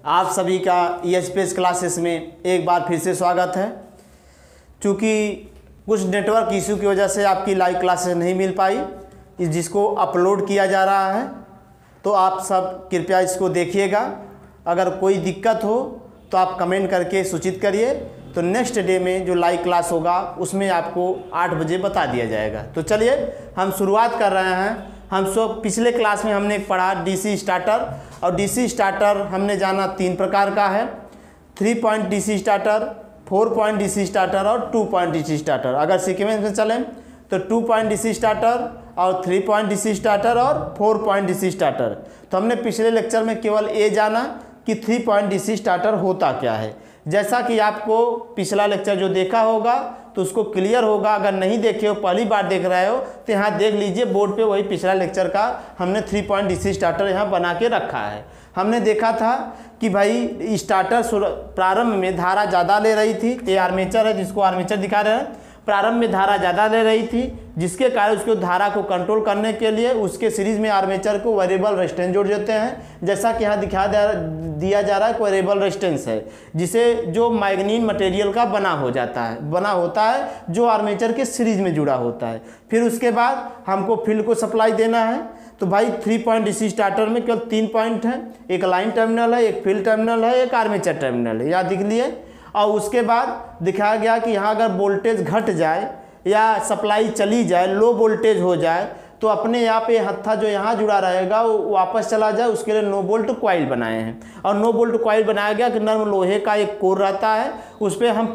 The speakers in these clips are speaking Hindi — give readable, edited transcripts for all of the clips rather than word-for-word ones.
आप सभी का ESPS क्लासेस में एक बार फिर से स्वागत है। चूँकि कुछ नेटवर्क इशू की वजह से आपकी लाइव क्लासेस नहीं मिल पाई, जिसको अपलोड किया जा रहा है, तो आप सब कृपया इसको देखिएगा। अगर कोई दिक्कत हो तो आप कमेंट करके सूचित करिए, तो नेक्स्ट डे में जो लाइव क्लास होगा उसमें आपको 8 बजे बता दिया जाएगा। तो चलिए हम शुरुआत कर रहे हैं। हम सब पिछले क्लास में हमने पढ़ा DC स्टार्टर, और DC स्टार्टर हमने जाना 3 प्रकार का है, 3 point DC starter, 4 point DC starter और 2 पॉइंट DC स्टार्टर। अगर सीक्वेंस में चलें तो 2 पॉइंट DC स्टार्टर और 3 पॉइंट DC स्टार्टर और 4 पॉइंट DC स्टार्टर। तो हमने पिछले लेक्चर में केवल ये जाना कि 3 पॉइंट DC स्टार्टर होता क्या है। जैसा कि आपको पिछला लेक्चर जो देखा होगा तो उसको क्लियर होगा। अगर नहीं देखे हो, पहली बार देख रहे हो, तो यहाँ देख लीजिए बोर्ड पे वही पिछला लेक्चर का हमने 3 पॉइंट DC स्टार्टर यहाँ बना के रखा है। हमने देखा था कि भाई स्टार्टर प्रारंभ में धारा ज़्यादा ले रही थी। ये आर्मेचर है, जिसको आर्मेचर दिखा रहे हैं। प्रारंभ में धारा ज़्यादा ले रही थी, जिसके कारण उसको धारा को कंट्रोल करने के लिए उसके सीरीज में आर्मेचर को वेरिएबल रेजिस्टेंस जोड़ देते हैं। जैसा कि यहाँ दिया जा रहा है, वेरिएबल रेजिस्टेंस है, जिसे जो मैग्नीन मटेरियल का बना होता है जो आर्मेचर के सीरीज में जुड़ा होता है। फिर उसके बाद हमको फील्ड को सप्लाई देना है। तो भाई 3 पॉइंट DC स्टार्टर में केवल 3 पॉइंट है, एक लाइन टर्मिनल है, एक फील्ड टर्मिनल है, एक आर्मेचर टर्मिनल है, याद लिख लिए। और उसके बाद दिखाया गया कि यहाँ अगर वोल्टेज घट जाए या सप्लाई चली जाए, लो वोल्टेज हो जाए, तो अपने यहाँ पे हत्था जो यहाँ जुड़ा रहेगा वो वापस चला जाए। उसके लिए नो बोल्ट कॉइल बनाए हैं, और नो बोल्ट कॉइल बनाया गया कि नर्म लोहे का एक कोर रहता है, उस पर हम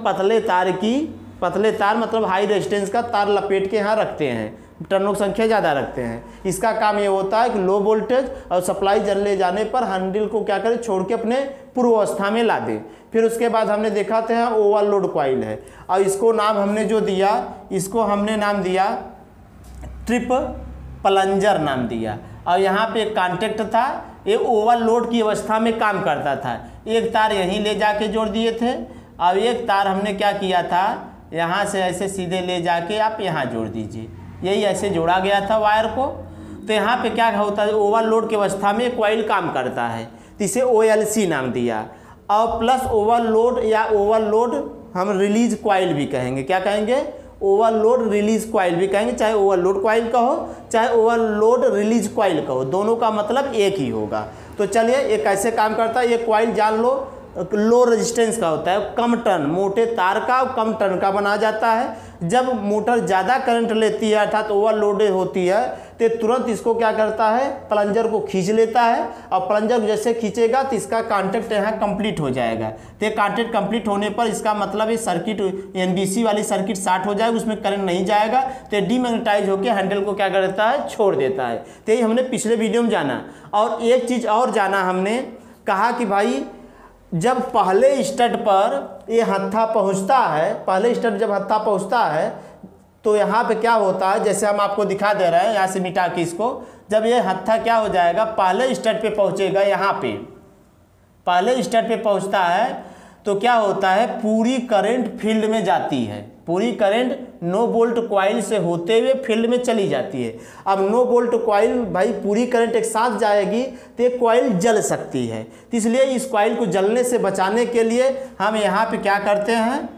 पतले तार मतलब हाई रेजिस्टेंस का तार लपेट के यहाँ रखते हैं, टर्नों की संख्या ज़्यादा रखते हैं। इसका काम ये होता है कि लो वोल्टेज और सप्लाई जलने जाने पर हैंडल को क्या करें, छोड़ के अपने पूर्व अवस्था में ला दें। फिर उसके बाद हमने देखा था ओवरलोड कॉइल है, और इसको नाम हमने जो दिया, इसको हमने नाम दिया ट्रिप प्लंजर नाम दिया। और यहाँ पे एक कॉन्टेक्ट था, ये ओवरलोड की अवस्था में काम करता था। एक तार यहीं ले जाके जोड़ दिए थे, और एक तार हमने क्या किया था, यहाँ से ऐसे सीधे ले जाके आप यहाँ जोड़ दीजिए। यही ऐसे जोड़ा गया था वायर को। तो यहाँ पे क्या होता है, ओवरलोड की अवस्था में कॉइल काम करता है, तो इसे OLC नाम दिया। और प्लस ओवरलोड या ओवरलोड हम रिलीज कॉइल भी कहेंगे। क्या कहेंगे? ओवरलोड रिलीज कॉइल भी कहेंगे। चाहे ओवरलोड कॉइल कहो, चाहे ओवरलोड रिलीज कॉइल कहो, दोनों का मतलब एक ही होगा। तो चलिए ये कैसे काम करता है, ये कॉइल जान लो। लो रेजिस्टेंस का होता है, कम टर्न, मोटे तार का और कम टर्न का बना जाता है। जब मोटर ज़्यादा करंट लेती है अर्थात ओवरलोडेड होती है, तो तुरंत इसको क्या करता है, प्लंजर को खींच लेता है, और प्लंजर को जैसे खींचेगा तो इसका कॉन्टैक्ट यहाँ कंप्लीट हो जाएगा। तो कॉन्टैक्ट कंप्लीट होने पर इसका मतलब ये सर्किट NBC वाली सर्किट शॉर्ट हो जाएगी, उसमें करंट नहीं जाएगा, तो डीमैग्नेटाइज होकर हैंडल को क्या कर देता है, छोड़ देता है। तो यही हमने पिछले वीडियो में जाना। और एक चीज़ और जाना, हमने कहा कि भाई जब पहले स्टड पर ये हत्था पहुंचता है, पहले स्टड जब हत्था पहुंचता है, तो यहाँ पे क्या होता है, जैसे हम आपको दिखा दे रहे हैं, यहाँ से मिटा के इसको, जब ये हत्था क्या हो जाएगा, पहले स्टड पे पहुंचेगा, यहाँ पे पहले स्टड पे पहुंचता है, तो क्या होता है, पूरी करंट फील्ड में जाती है। पूरी करंट नो बोल्ट कॉइल से होते हुए फील्ड में चली जाती है। अब नो बोल्ट कॉइल भाई पूरी करंट एक साथ जाएगी तो ये कॉइल जल सकती है, तो इसलिए इस कॉइल को जलने से बचाने के लिए हम यहाँ पे क्या करते हैं,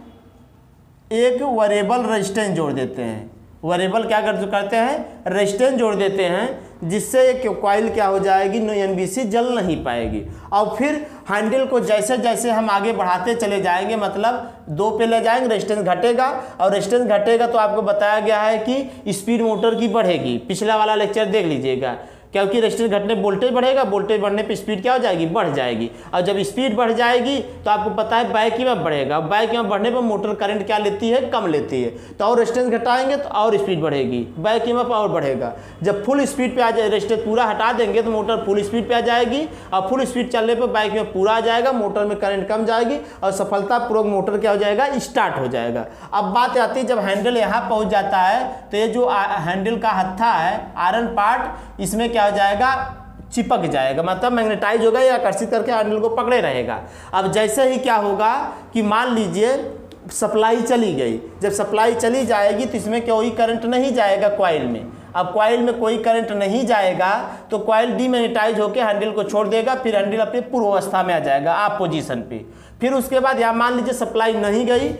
एक वेरिएबल रेजिस्टेंस जोड़ देते हैं। वेरिएबल क्या करते हैं, रेजिस्टेंस जोड़ देते हैं, जिससे ये कॉइल क्या हो जाएगी, नो NBC जल नहीं पाएगी। और फिर हैंडल को जैसे जैसे हम आगे बढ़ाते चले जाएंगे, मतलब 2 पे ले जाएंगे, रेजिस्टेंस घटेगा, और रेजिस्टेंस घटेगा तो आपको बताया गया है कि स्पीड मोटर की बढ़ेगी। पिछला वाला लेक्चर देख लीजिएगा, क्योंकि रेजिस्टेंस घटने वोल्टेज बढ़ेगा, वोल्टेज बढ़ने पे स्पीड क्या हो जाएगी, बढ़ जाएगी। और जब स्पीड बढ़ जाएगी तो आपको पता है बैक ईएमएफ बढ़ेगा, बैक ईएमएफ बढ़ने पर मोटर करंट क्या लेती है, कम लेती है। तो और रेजिस्टेंस घटाएंगे तो और स्पीड बढ़ेगी, बैक ईएमएफ और बढ़ेगा। जब फुल स्पीड पे आ जाए, रेजिस्टेंस पूरा हटा देंगे तो मोटर फुल स्पीड पे आ जाएगी, और फुल स्पीड चलने पर बैक ईएमएफ पूरा आ जाएगा, मोटर में करंट कम जाएगी, और सफलतापूर्वक मोटर क्या हो जाएगा, स्टार्ट हो जाएगा। अब बात आती है जब हैंडल यहाँ पहुँच जाता है, तो ये जो हैंडल का हत्था है, आयरन पार्ट, इसमें क्या हो जाएगा, चिपक जाएगा, मतलब मैग्नेटाइज होगा या आकर्षित करके हैंडल को पकड़े रहेगा। अब जैसे ही क्या होगा कि मान लीजिए सप्लाई चली गई, जब सप्लाई चली जाएगी तो इसमें कोई करंट नहीं जाएगा कॉइल में, अब कॉइल में कोई करंट नहीं जाएगा तो कॉइल डीमैग्नेटाइज होकर हैंडल को छोड़ देगा, फिर हैंडल अपनी पूर्वावस्था में आ जाएगा, आप पोजीशन पे। फिर उसके बाद यहाँ मान लीजिए सप्लाई नहीं गई,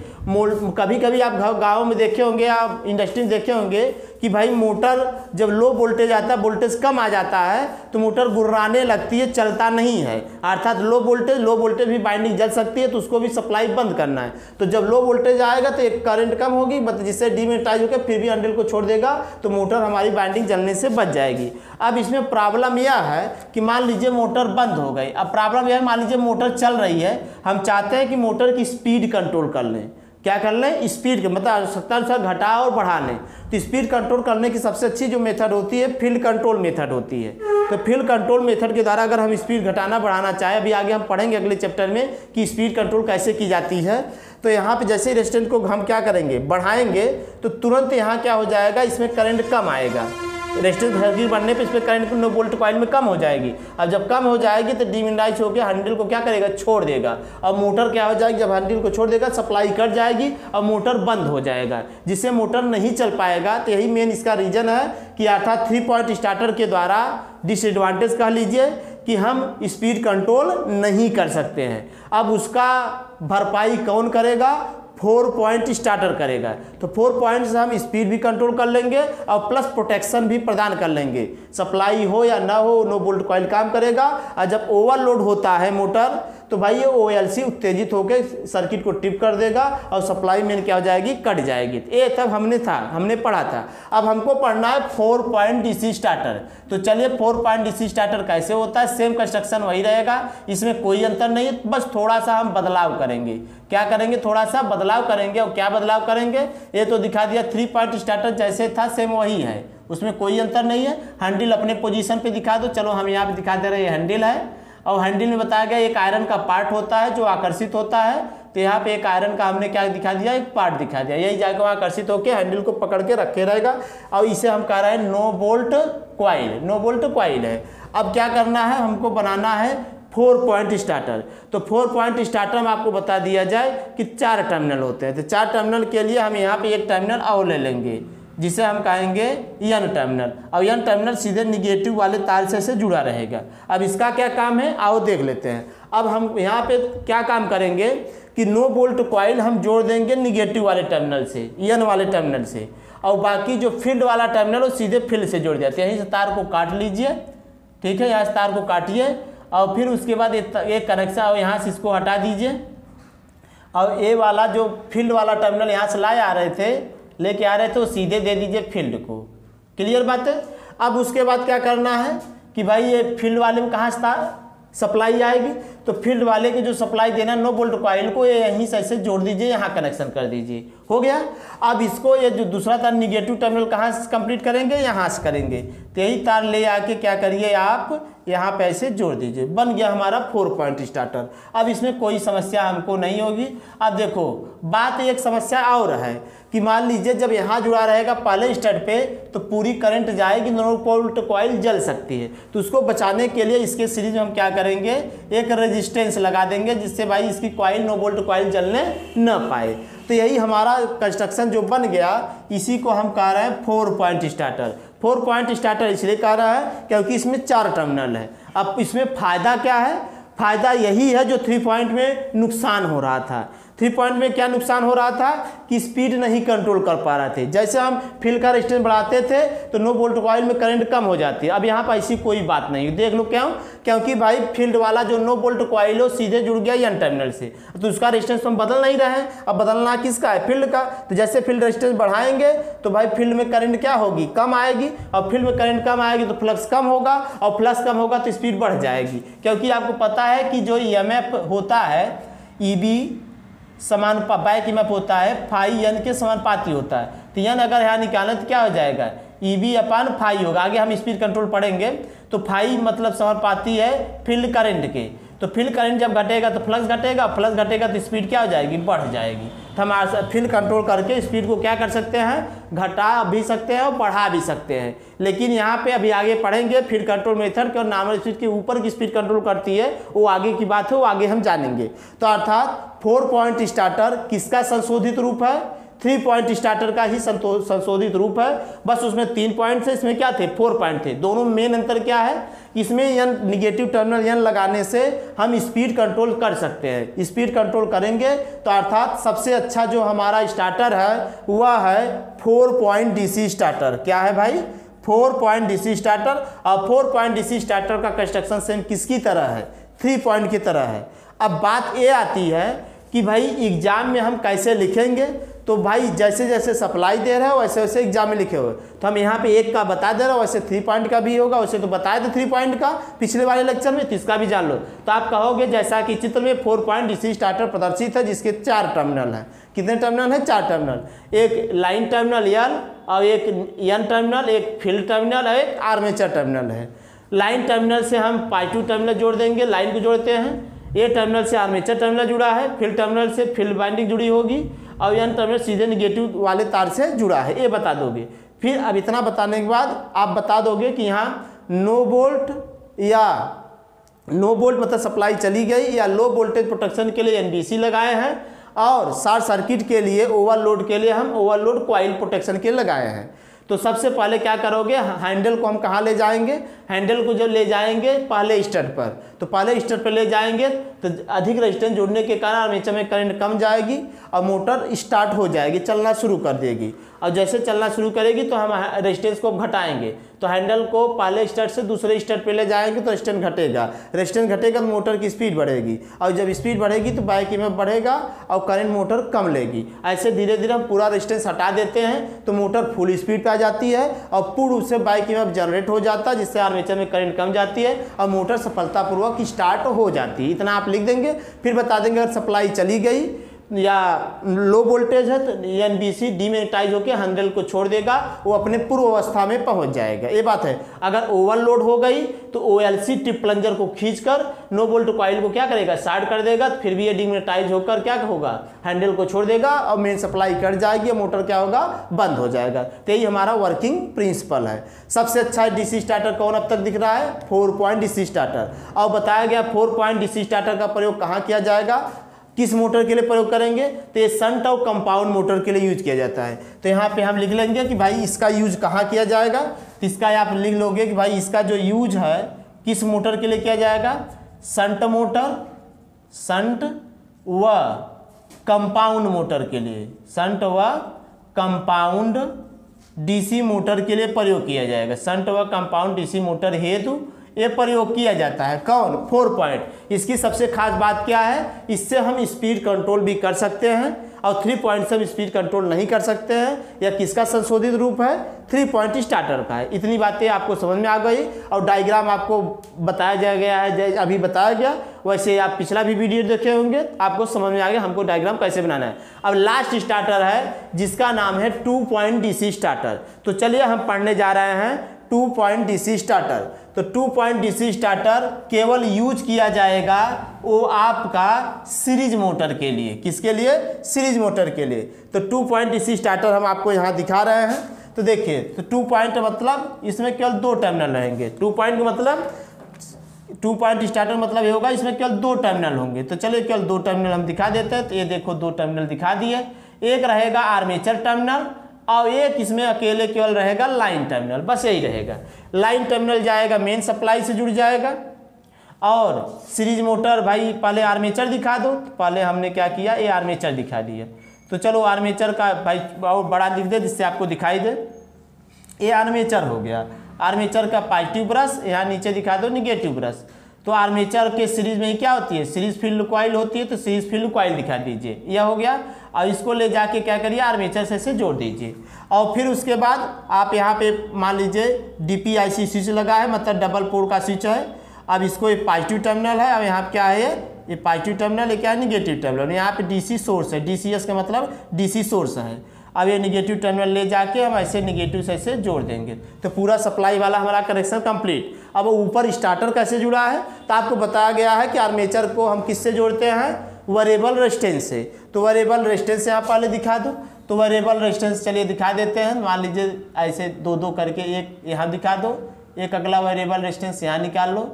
कभी कभी आप गाँव में देखे होंगे, आप इंडस्ट्री में देखे होंगे कि भाई मोटर जब लो वोल्टेज आता है, वोल्टेज कम आ जाता है तो मोटर गुर्राने लगती है, चलता नहीं है। अर्थात लो वोल्टेज भी बाइंडिंग जल सकती है, तो उसको भी सप्लाई बंद करना है। तो जब लो वोल्टेज आएगा तो एक करंट कम होगी, मतलब जिससे डीमैग्नेटाइज होकर फिर भी हैंडल को छोड़ देगा, तो मोटर हमारी बाइंडिंग जलने से बच जाएगी। अब इसमें प्रॉब्लम यह है कि मान लीजिए मोटर बंद हो गई। अब प्रॉब्लम यह है, मान लीजिए मोटर चल रही है, हम चाहते हैं कि मोटर की स्पीड कंट्रोल कर लें। क्या कर लें? स्पीड के मतलब आवश्यकता अनुसार घटा और बढ़ा लें। तो स्पीड कंट्रोल करने की सबसे अच्छी जो मेथड होती है, फील्ड कंट्रोल मेथड होती है। तो फील्ड कंट्रोल मेथड के द्वारा अगर हम स्पीड घटाना बढ़ाना चाहें, अभी आगे हम पढ़ेंगे अगले चैप्टर में कि स्पीड कंट्रोल कैसे की जाती है। तो यहाँ पे जैसे ही रेजिस्टेंस को हम क्या करेंगे, बढ़ाएंगे, तो तुरंत यहाँ क्या हो जाएगा, इसमें करंट कम आएगा। रेजिस्टेंस सर्किट बढ़ने पे इसमें करंट नो वोल्ट कॉइल में कम हो जाएगी। अब जब कम हो जाएगी तो डीमैग्नेटाइज होकर हैंडल को क्या करेगा, छोड़ देगा। अब मोटर क्या हो जाएगी, जब हैंडल को छोड़ देगा सप्लाई कट जाएगी और मोटर बंद हो जाएगा, जिससे मोटर नहीं चल पाएगा। तो यही मेन इसका रीजन है कि अर्थात 3 पॉइंट स्टार्टर के द्वारा डिसएडवांटेज कह लीजिए कि हम स्पीड कंट्रोल नहीं कर सकते हैं। अब उसका भरपाई कौन करेगा? 4 पॉइंट स्टार्टर करेगा। तो 4 पॉइंट से हम स्पीड भी कंट्रोल कर लेंगे और प्लस प्रोटेक्शन भी प्रदान कर लेंगे। सप्लाई हो या ना हो, नो वोल्ट कॉइल काम करेगा। और जब ओवरलोड होता है मोटर, तो भाई ये OLC उत्तेजित होकर सर्किट को टिप कर देगा और सप्लाई मेन क्या हो जाएगी, कट जाएगी। ये तब हमने पढ़ा था। अब हमको पढ़ना है 4 पॉइंट DC स्टार्टर। तो चलिए 4 पॉइंट DC स्टार्टर कैसे होता है, सेम कंस्ट्रक्शन वही रहेगा, इसमें कोई अंतर नहीं है, बस थोड़ा सा हम बदलाव करेंगे। क्या करेंगे? थोड़ा सा बदलाव करेंगे। और क्या बदलाव करेंगे, ये तो दिखा दिया। 3 पॉइंट स्टार्टर जैसे था सेम वही है, उसमें कोई अंतर नहीं है। हैंडल अपने पोजीशन पे दिखा दो। चलो हम यहाँ पे दिखा दे रहे हैं, हैंडल है और हैंडल में बताया गया एक आयरन का पार्ट होता है जो आकर्षित होता है। तो यहाँ पे एक आयरन का हमने क्या दिखा दिया, एक पार्ट दिखा दिया। यही जाकर वहाँ आकर्षित होकर हैंडल को पकड़ के रखे रहेगा और इसे हम कह रहे हैं no volt coil. No volt coil है। अब क्या करना है, हमको बनाना है 4 पॉइंट स्टार्टर। तो 4 पॉइंट स्टार्टर में आपको बता दिया जाए कि 4 टर्मिनल होते हैं। तो 4 टर्मिनल के लिए हम यहाँ पे एक टर्मिनल और ले लेंगे, जिसे हम कहेंगे N टर्मिनल। और N टर्मिनल सीधे निगेटिव वाले तार से जुड़ा रहेगा। अब इसका क्या काम है, आओ देख लेते हैं। अब हम यहाँ पे क्या काम करेंगे कि नो वोल्ट कॉइल हम जोड़ देंगे निगेटिव वाले टर्मिनल से, N वाले टर्मिनल से, और बाकी जो फील्ड वाला टर्मिनल वो सीधे फील्ड से जोड़ जाते हैं। यहीं से तार को काट लीजिए, ठीक है, यहाँ से तार को काटिए और फिर उसके बाद एक कनेक्शन और यहाँ से इसको हटा दीजिए। और ये वाला जो फील्ड वाला टर्मिनल यहाँ से लेके आ रहे थे वो सीधे दे दीजिए फील्ड को। क्लियर बात है। अब उसके बाद क्या करना है कि भाई ये फील्ड वाले में कहाँ से सप्लाई आएगी, तो फील्ड वाले की जो सप्लाई देना नो वोल्ट कॉइल को ये यहीं से ऐसे जोड़ दीजिए, यहाँ कनेक्शन कर दीजिए, हो गया। अब इसको ये जो दूसरा तार निगेटिव टर्मिनल कहाँ से कंप्लीट करेंगे, यहाँ से करेंगे। तो यही तार ले आके क्या करिए आप यहाँ पे ऐसे जोड़ दीजिए, बन गया हमारा 4 पॉइंट स्टार्टर। अब इसमें कोई समस्या हमको नहीं होगी। अब देखो बात, एक समस्या और है कि मान लीजिए जब यहाँ जुड़ा रहेगा पहले स्टड पे तो पूरी करंट जाएगी, नो वोल्ट कॉइल जल सकती है। तो उसको बचाने के लिए इसके सीरीज में हम क्या करेंगे, एक रेजिस्टेंस लगा देंगे, जिससे भाई इसकी कॉइल नो वोल्ट कॉइल जलने न पाए। तो यही हमारा कंस्ट्रक्शन जो बन गया, इसी को हम कह रहे हैं 4 पॉइंट स्टार्टर। 4 पॉइंट स्टार्टर इसलिए कह रहा है क्योंकि इसमें 4 टर्मिनल है। अब इसमें फ़ायदा क्या है, फ़ायदा यही है जो 3 पॉइंट में नुकसान हो रहा था। 3 पॉइंट में क्या नुकसान हो रहा था कि स्पीड नहीं कंट्रोल कर पा रहे थे। जैसे हम फील्ड का रेजिस्टेंस बढ़ाते थे तो नो वोल्ट कॉइल में करंट कम हो जाती है। अब यहाँ पर ऐसी कोई बात नहीं, देख लो क्यों, क्योंकि भाई फील्ड वाला जो नो वोल्ट कॉइल हो सीधे जुड़ गया N टर्मिनल से, तो उसका रेजिस्टेंस हम बदल नहीं रहे हैं। अब बदलना किसका है, फील्ड का। तो जैसे फील्ड रेजिस्टेंस बढ़ाएंगे तो भाई फील्ड में करंट क्या होगी, कम आएगी, और फील्ड में करंट कम आएगी तो फ्लक्स कम होगा, और फ्लक्स कम होगा तो स्पीड बढ़ जाएगी। क्योंकि आपको पता है कि जो EMF होता है EB समान बैक EMF होता है फाई N के समानुपाती होता है। तो N अगर यहाँ निकालें तो क्या हो जाएगा, EB अपान फाई होगा। आगे हम स्पीड कंट्रोल पढ़ेंगे। तो फाई मतलब समानुपाती है फील्ड करंट के। तो फील्ड करंट जब घटेगा तो फ्लक्स घटेगा, फ्लक्स घटेगा तो स्पीड क्या हो जाएगी, बढ़ जाएगी। तो हम फील्ड कंट्रोल करके स्पीड को क्या कर सकते हैं, घटा भी सकते हैं और बढ़ा भी सकते हैं। लेकिन यहाँ पे अभी आगे पढ़ेंगे फील्ड कंट्रोल मेथड के, और नॉर्मल स्पीड के ऊपर की स्पीड कंट्रोल करती है, वो आगे की बात है, वो आगे हम जानेंगे। तो अर्थात 4 पॉइंट स्टार्टर किसका संशोधित रूप है, 3 पॉइंट स्टार्टर का ही संशोधित रूप है। बस उसमें 3 पॉइंट थे, इसमें क्या थे 4 पॉइंट थे। दोनों में मेन अंतर क्या है, इसमें एन नेगेटिव टर्मिनल एन लगाने से हम स्पीड कंट्रोल कर सकते हैं। स्पीड कंट्रोल करेंगे तो अर्थात सबसे अच्छा जो हमारा स्टार्टर है वह है 4 पॉइंट डीसी स्टार्टर। क्या है भाई, 4 पॉइंट डीसी स्टार्टर। और 4 पॉइंट डीसी स्टार्टर का कंस्ट्रक्शन सेम किसकी तरह है, 3 पॉइंट की तरह है। अब बात ये आती है कि भाई एग्जाम में हम कैसे लिखेंगे, तो भाई जैसे जैसे सप्लाई दे रहे हो वैसे वैसे एग्जाम में लिखे हुए, तो हम यहाँ पे 1 का बता दे रहे हो, वैसे 3 पॉइंट का भी होगा। वैसे तो बताए थे 3 पॉइंट का पिछले वाले लेक्चर में, तो इसका भी जान लो। तो आप कहोगे जैसा कि चित्र में 4 पॉइंट डीसी स्टार्टर प्रदर्शित है जिसके 4 टर्मिनल हैं। कितने टर्मिनल है, 4 टर्मिनल, एक लाइन टर्मिनल एल और एक एन टर्मिनल, एक फील्ड टर्मिनल और एक आर्मेचर टर्मिनल है। लाइन टर्मिनल से हम पॉजिटिव टर्मिनल जोड़ देंगे, लाइन को जोड़ते हैं। ए टर्मिनल से आर्मेचर टर्मिनल जुड़ा है, फील्ड टर्मिनल से फील्ड बाइंडिंग जुड़ी होगी और एन टर्मिनल सीधे नेगेटिव वाले तार से जुड़ा है, ये बता दोगे। फिर अब इतना बताने के बाद आप बता दोगे कि यहाँ नो बोल्ट या नो बोल्ट मतलब सप्लाई चली गई, या लो वोल्टेज प्रोटेक्शन के लिए एनबीसी लगाए हैं, और शॉर्ट सर्किट के लिए ओवरलोड के लिए हम ओवरलोड कॉइल प्रोटेक्शन के लगाए हैं। तो सबसे पहले क्या करोगे, हैंडल को हम कहाँ ले जाएंगे, हैंडल को जब ले जाएंगे पहले स्टड पर, तो पहले स्टड पर ले जाएंगे तो अधिक रेजिस्टेंस जुड़ने के कारण आर्मेचर में करंट कम जाएगी और मोटर स्टार्ट हो जाएगी, चलना शुरू कर देगी। और जैसे चलना शुरू करेगी तो हम रेजिस्टेंस को घटाएंगे, तो हैंडल को पहले स्टड से दूसरे स्टड पे ले जाएंगे तो रेजिस्टेंस घटेगा, रेजिस्टेंस घटेगा तो मोटर की स्पीड बढ़ेगी, और जब स्पीड बढ़ेगी तो बैक ईएमएफ बढ़ेगा और करंट मोटर कम लेगी। ऐसे धीरे धीरे हम पूरा रेजिस्टेंस हटा देते हैं तो मोटर फुल स्पीड पे आ जाती है और पूर्ण रूप से बैक ईएमएफ जनरेट हो जाता है, जिससे आर्मेचर में करंट कम जाती है और मोटर सफलतापूर्वक स्टार्ट हो जाती है। इतना आप लिख देंगे। फिर बता देंगे अगर सप्लाई चली गई या लो वोल्टेज है तो एनबीसी डीमैग्नेटाइज होकर हैंडल को छोड़ देगा, वो अपने पूर्व अवस्था में पहुंच जाएगा, ये बात है। अगर ओवरलोड हो गई तो ओएलसी टिप प्लंजर को खींचकर नो वोल्ट कॉइल को क्या करेगा, शॉर्ट कर देगा, फिर भी ये डीमैग्नेटाइज होकर क्या होगा, हैंडल को छोड़ देगा और मेन सप्लाई कट जाएगी, मोटर क्या होगा, बंद हो जाएगा। तो यही हमारा वर्किंग प्रिंसिपल है। सबसे अच्छा डीसी स्टार्टर कौन अब तक दिख रहा है, 4 पॉइंट डीसी स्टार्टर। और बताया गया 4 पॉइंट डीसी स्टार्टर का प्रयोग कहाँ किया जाएगा, किस मोटर के लिए प्रयोग करेंगे, तो ये शंट और कंपाउंड मोटर के लिए यूज किया जाता है। तो यहाँ पे हम लिख लेंगे कि भाई इसका यूज कहाँ किया जाएगा, तो इसका आप लिख लोगे कि भाई इसका जो यूज है किस मोटर के लिए किया जाएगा, शंट मोटर, शंट व कंपाउंड मोटर के लिए, शंट व कंपाउंड डीसी मोटर के लिए प्रयोग किया जाएगा। शंट व कंपाउंड डीसी मोटर हेतु ये प्रयोग किया जाता है। कौन, 4 पॉइंट। इसकी सबसे खास बात क्या है, इससे हम स्पीड कंट्रोल भी कर सकते हैं, और 3 पॉइंट से हम स्पीड कंट्रोल नहीं कर सकते हैं। यह किसका संशोधित रूप है, 3 पॉइंट स्टार्टर का है। इतनी बातें आपको समझ में आ गई, और डायग्राम आपको बताया गया है, जैसे अभी बताया गया वैसे आप पिछला भी वीडियो देखे होंगे, आपको समझ में आ गया हमको डायग्राम कैसे बनाना है। अब लास्ट स्टार्टर है जिसका नाम है 2 पॉइंट डीसी स्टार्टर। तो चलिए हम पढ़ने जा रहे हैं 2 पॉइंट डीसी स्टार्टर। तो 2 पॉइंट डीसी स्टार्टर केवल यूज किया जाएगा वो आपका सीरीज मोटर के लिए। किसके लिए, सीरीज मोटर के लिए। तो 2 पॉइंट डीसी स्टार्टर हम आपको यहाँ दिखा रहे हैं। तो देखिए, तो 2 पॉइंट मतलब इसमें केवल 2 टर्मिनल रहेंगे। 2 पॉइंट मतलब 2 पॉइंट स्टार्टर मतलब ये होगा इसमें केवल 2 टर्मिनल होंगे। तो चलिए केवल 2 टर्मिनल हम दिखा देते हैं। तो ये देखो 2 टर्मिनल दिखा दिए। एक रहेगा आर्मेचर टर्मिनल और एक इसमें अकेले केवल रहेगा लाइन टर्मिनल, बस यही रहेगा। लाइन टर्मिनल जाएगा मेन सप्लाई से जुड़ जाएगा, और सीरीज मोटर भाई पहले आर्मेचर दिखा दो। तो पहले हमने क्या किया, ये आर्मेचर दिखा दिया। तो चलो आर्मेचर का भाई बहुत बड़ा लिख दे जिससे आपको दिखाई दे। ये आर्मेचर हो गया। आर्मेचर का पॉजिटिव ब्रश, यहाँ नीचे दिखा दो नेगेटिव ब्रश। तो आर्मेचर के सीरीज में क्या होती है, सीरीज फील्ड कॉइल होती है, तो सीरीज फील्ड कॉइल दिखा दीजिए, यह हो गया। और इसको ले जाके क्या करिए, आर्मेचर से जोड़ दीजिए। और फिर उसके बाद आप यहाँ पे मान लीजिए डीपीआईसी स्विच लगा है, मतलब डबल पोल का स्विच है। अब इसको एक पॉजिटिव टर्मिनल है, अब यहाँ क्या है, ये पॉजिटिव टर्मिनल, ये क्या है, नेगेटिव टर्मिनल। यहाँ पे डीसी सोर्स है, डीसीएस का मतलब डीसी सोर्स है। अब ये नेगेटिव टर्मिनल ले जाके हम ऐसे नेगेटिव से ऐसे जोड़ देंगे, तो पूरा सप्लाई वाला हमारा कनेक्शन कंप्लीट। अब ऊपर स्टार्टर कैसे जुड़ा है, तो आपको बताया गया है कि आर्मेचर को हम किससे जोड़ते हैं, वेरिएबल रेजिस्टेंस से। तो वेरिएबल रेजिस्टेंस यहाँ पहले दिखा दो। तो वेरिएबल रेजिस्टेंस चलिए दिखा देते हैं। मान लीजिए ऐसे 2-2 करके, एक यहाँ दिखा दो, एक अगला वेरिएबल रेजिस्टेंस यहाँ निकाल लो,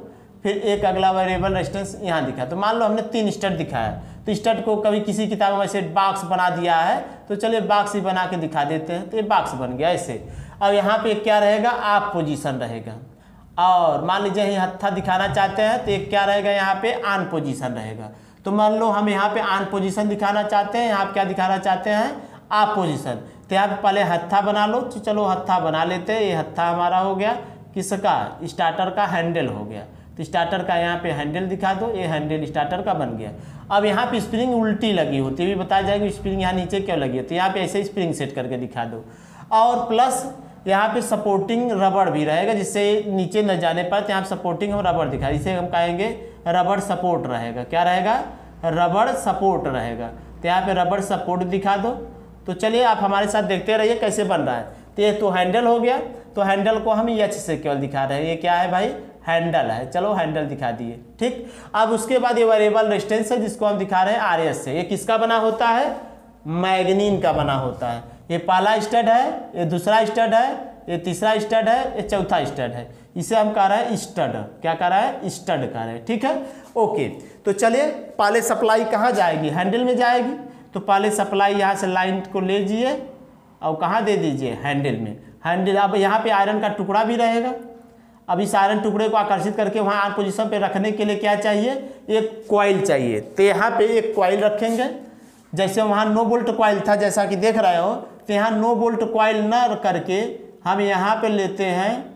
फिर एक अगला वेरिएबल रेजिस्टेंस यहाँ दिखा। तो मान लो हमने 3 स्टड दिखाया, तो स्टड को कभी किसी किताब में ऐसे बॉक्स बना दिया है, तो चलिए बॉक्स ही बना के दिखा देते हैं। तो ये बॉक्स बन गया ऐसे। अब यहाँ पे क्या रहेगा, ऑफ पोजीशन रहेगा। और मान लीजिए यही हत्था दिखाना चाहते हैं तो एक क्या रहेगा, यहाँ पे ऑन पोजीशन रहेगा। तो मान लो हम यहाँ पे ऑन पोजीशन दिखाना चाहते हैं, यहाँ पे क्या दिखाना चाहते हैं, ऑफ पोजीशन। तो यहाँ पे पहले हत्था बना लो। तो चलो हत्था बना लेते हैं। ये हत्था हमारा हो गया किसका, स्टार्टर का हैंडल हो गया। तो स्टार्टर का यहाँ पे हैंडल दिखा दो, ये हैंडल स्टार्टर का बन गया। अब यहाँ पे स्प्रिंग उल्टी लगी होती है, भी बताया जाएगा स्प्रिंग यहाँ नीचे क्यों लगी होती है। यहाँ पे ऐसे स्प्रिंग सेट करके दिखा दो। और प्लस यहाँ पे सपोर्टिंग रबड़ भी रहेगा, जिससे नीचे न जाने पर तो यहाँ सपोर्टिंग हम रबड़ दिखा, इसे हम कहेंगे रबड़ सपोर्ट रहेगा। क्या रहेगा, रबड़ सपोर्ट रहेगा। तो यहाँ पे रबड़ सपोर्ट दिखा दो। तो चलिए आप हमारे साथ देखते रहिए कैसे बन रहा है। तो ये तो हैंडल हो गया। तो हैंडल को हम एच से केवल दिखा रहे हैं, ये क्या है भाई, हैंडल है। चलो हैंडल दिखा दिए, ठीक। अब उसके बाद ये वेरिएबल रेजिस्टेंस है जिसको हम दिखा रहे हैं आर एस से। ये किसका बना होता है, मैग्नीन का बना होता है। ये पहला स्टड है, ये दूसरा स्टड है, ये तीसरा स्टड है, ये चौथा स्टड है। इसे हम कह रहे हैं स्टड। क्या कह रहा है, स्टड कह रहे हैं, ठीक है, ओके। तो चलिए पहले सप्लाई कहाँ जाएगी, हैंडल में जाएगी। तो पहले सप्लाई यहाँ से लाइन को ले लीजिए और कहाँ दे दीजिए, हैंडल में। हैंडल, अब यहाँ पे आयरन का टुकड़ा भी रहेगा। अब इस आयरन टुकड़े को आकर्षित करके वहाँ ऑन पोजीशन पे रखने के लिए क्या चाहिए, एक कॉइल चाहिए। तो यहाँ पे एक कॉइल रखेंगे। जैसे वहाँ नो बोल्ट कॉइल था, जैसा कि देख रहे हो, तो यहाँ नो बोल्ट कॉइल न करके हम यहाँ पे लेते हैं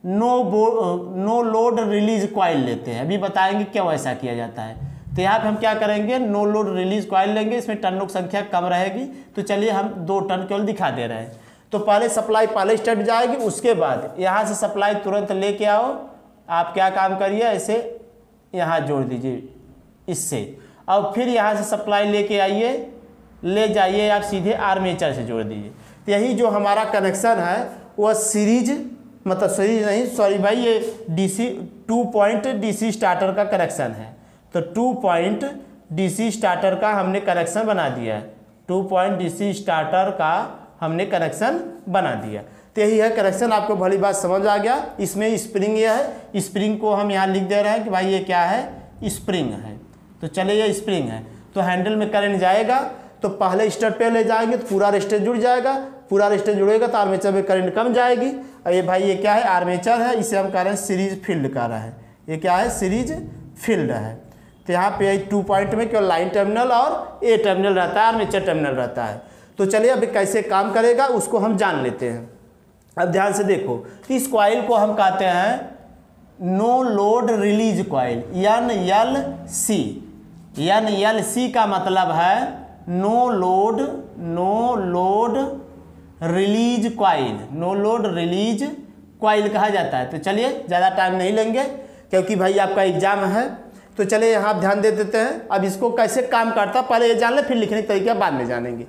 नो लोड रिलीज कॉइल लेते हैं। अभी बताएंगे क्यों ऐसा किया जाता है। तो यहाँ पे हम क्या करेंगे, नो लोड रिलीज कॉइल लेंगे। इसमें टनों की संख्या कम रहेगी। तो चलिए हम 2 टन केवल दिखा दे रहे हैं। तो पहले सप्लाई पहले स्टार्ट जाएगी, उसके बाद यहाँ से सप्लाई तुरंत लेके आओ। आप क्या काम करिए, ऐसे यहाँ जोड़ दीजिए इससे, और फिर यहाँ से सप्लाई लेके आइए, ले जाइए आप सीधे आर्मेचर से जोड़ दीजिए। तो यही जो हमारा कनेक्शन है वह सीरीज, मतलब सीरीज नहीं, सॉरी भाई, ये डीसी 2 पॉइंट डीसी स्टार्टर का कनेक्शन है। तो 2 पॉइंट डीसी स्टार्टर का हमने कनेक्शन बना दिया है। 2 पॉइंट डीसी स्टार्टर का हमने कनेक्शन बना दिया। तो यही है कनेक्शन। आपको भली बात समझ आ गया। इसमें स्प्रिंग ये है, स्प्रिंग को हम यहाँ लिख दे रहे हैं कि भाई ये क्या है, स्प्रिंग है। तो चलिए ये स्प्रिंग है। तो हैंडल में करंट जाएगा, तो पहले स्टड पे ले जाएंगे तो पूरा रेजिस्टेंस जुड़ जाएगा। पूरा रेजिस्टेंस जुड़ेगा तो आर्मेचर में करंट कम जाएगी। और ये भाई ये क्या है, आर्मेचर है, इसे हम कह रहे हैं सीरीज फील्ड कह रहा है। ये क्या है, सीरीज फील्ड है। तो यहाँ पे 2 पॉइंट में केवल लाइन टर्मिनल और ए टर्मिनल रहता है, आर्मेचर टर्मिनल रहता है। तो चलिए अभी कैसे काम करेगा उसको हम जान लेते हैं। अब ध्यान से देखो, इस कॉइल को हम कहते हैं no load release coil, NLC। NLC का मतलब है no load release coil, no load release coil कहा जाता है। तो चलिए ज़्यादा टाइम नहीं लेंगे क्योंकि भाई आपका एग्जाम है। तो चलिए यहाँ ध्यान दे देते हैं। अब इसको कैसे काम करता है पहले ये जान ले, फिर लिखने का तरीका बाद में जानेंगे।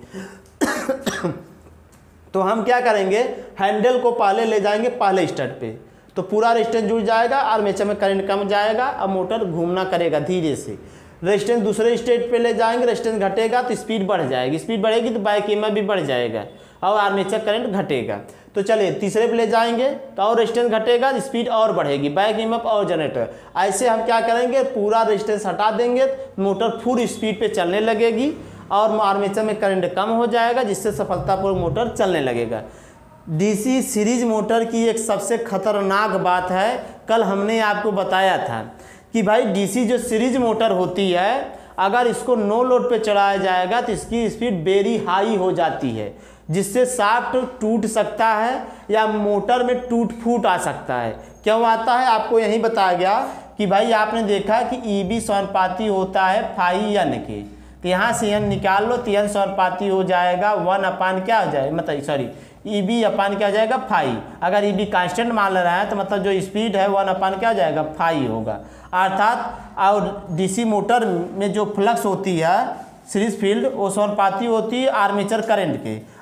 तो हम क्या करेंगे, हैंडल को पहले ले जाएंगे पहले स्टड पे, तो पूरा रेजिस्टेंस जुड़ जाएगा, आर्मेचर में करंट कम जाएगा, अब मोटर घूमना करेगा धीरे से। रेजिस्टेंस दूसरे स्टेट पे ले जाएंगे, रेजिस्टेंस घटेगा तो स्पीड बढ़ जाएगी, स्पीड बढ़ेगी तो बैक ईएमएफ भी बढ़ जाएगा और आर्मेचर करंट घटेगा। तो चलिए तीसरे पे ले जाएंगे तो और रेजिस्टेंस घटेगा, स्पीड और बढ़ेगी, बैक ईएमएफ और जनरेटर। ऐसे हम क्या करेंगे, पूरा रेजिस्टेंस हटा देंगे, मोटर फुल स्पीड पे चलने लगेगी और आर्मेचर में करंट कम हो जाएगा, जिससे सफलतापूर्वक मोटर चलने लगेगा। डीसी सीरीज मोटर की एक सबसे खतरनाक बात है, कल हमने आपको बताया था कि भाई डीसी जो सीरीज मोटर होती है, अगर इसको नो लोड पे चढ़ाया जाएगा तो इसकी स्पीड वेरी हाई हो जाती है, जिससे शाफ्ट टूट सकता है या मोटर में टूट फूट आ सकता है। क्यों आता है आपको यही बताया गया कि भाई आपने देखा कि ईबी समानुपाती होता है फाई एन के। तो यहाँ से एन निकाल लो तो एन समानुपाती हो जाएगा 1 अपान क्या हो जाए, मतलब सॉरी ईबी अपान क्या हो जाएगा, फाई। अगर ईबी कांस्टेंट मान रहा है तो मतलब जो स्पीड है 1 अपान क्या हो जाएगा, फाई होगा। अर्थात और डीसी मोटर में जो फ्लक्स होती है सीरीज फील्ड वो समानुपाती होती है आर्मेचर करंट के।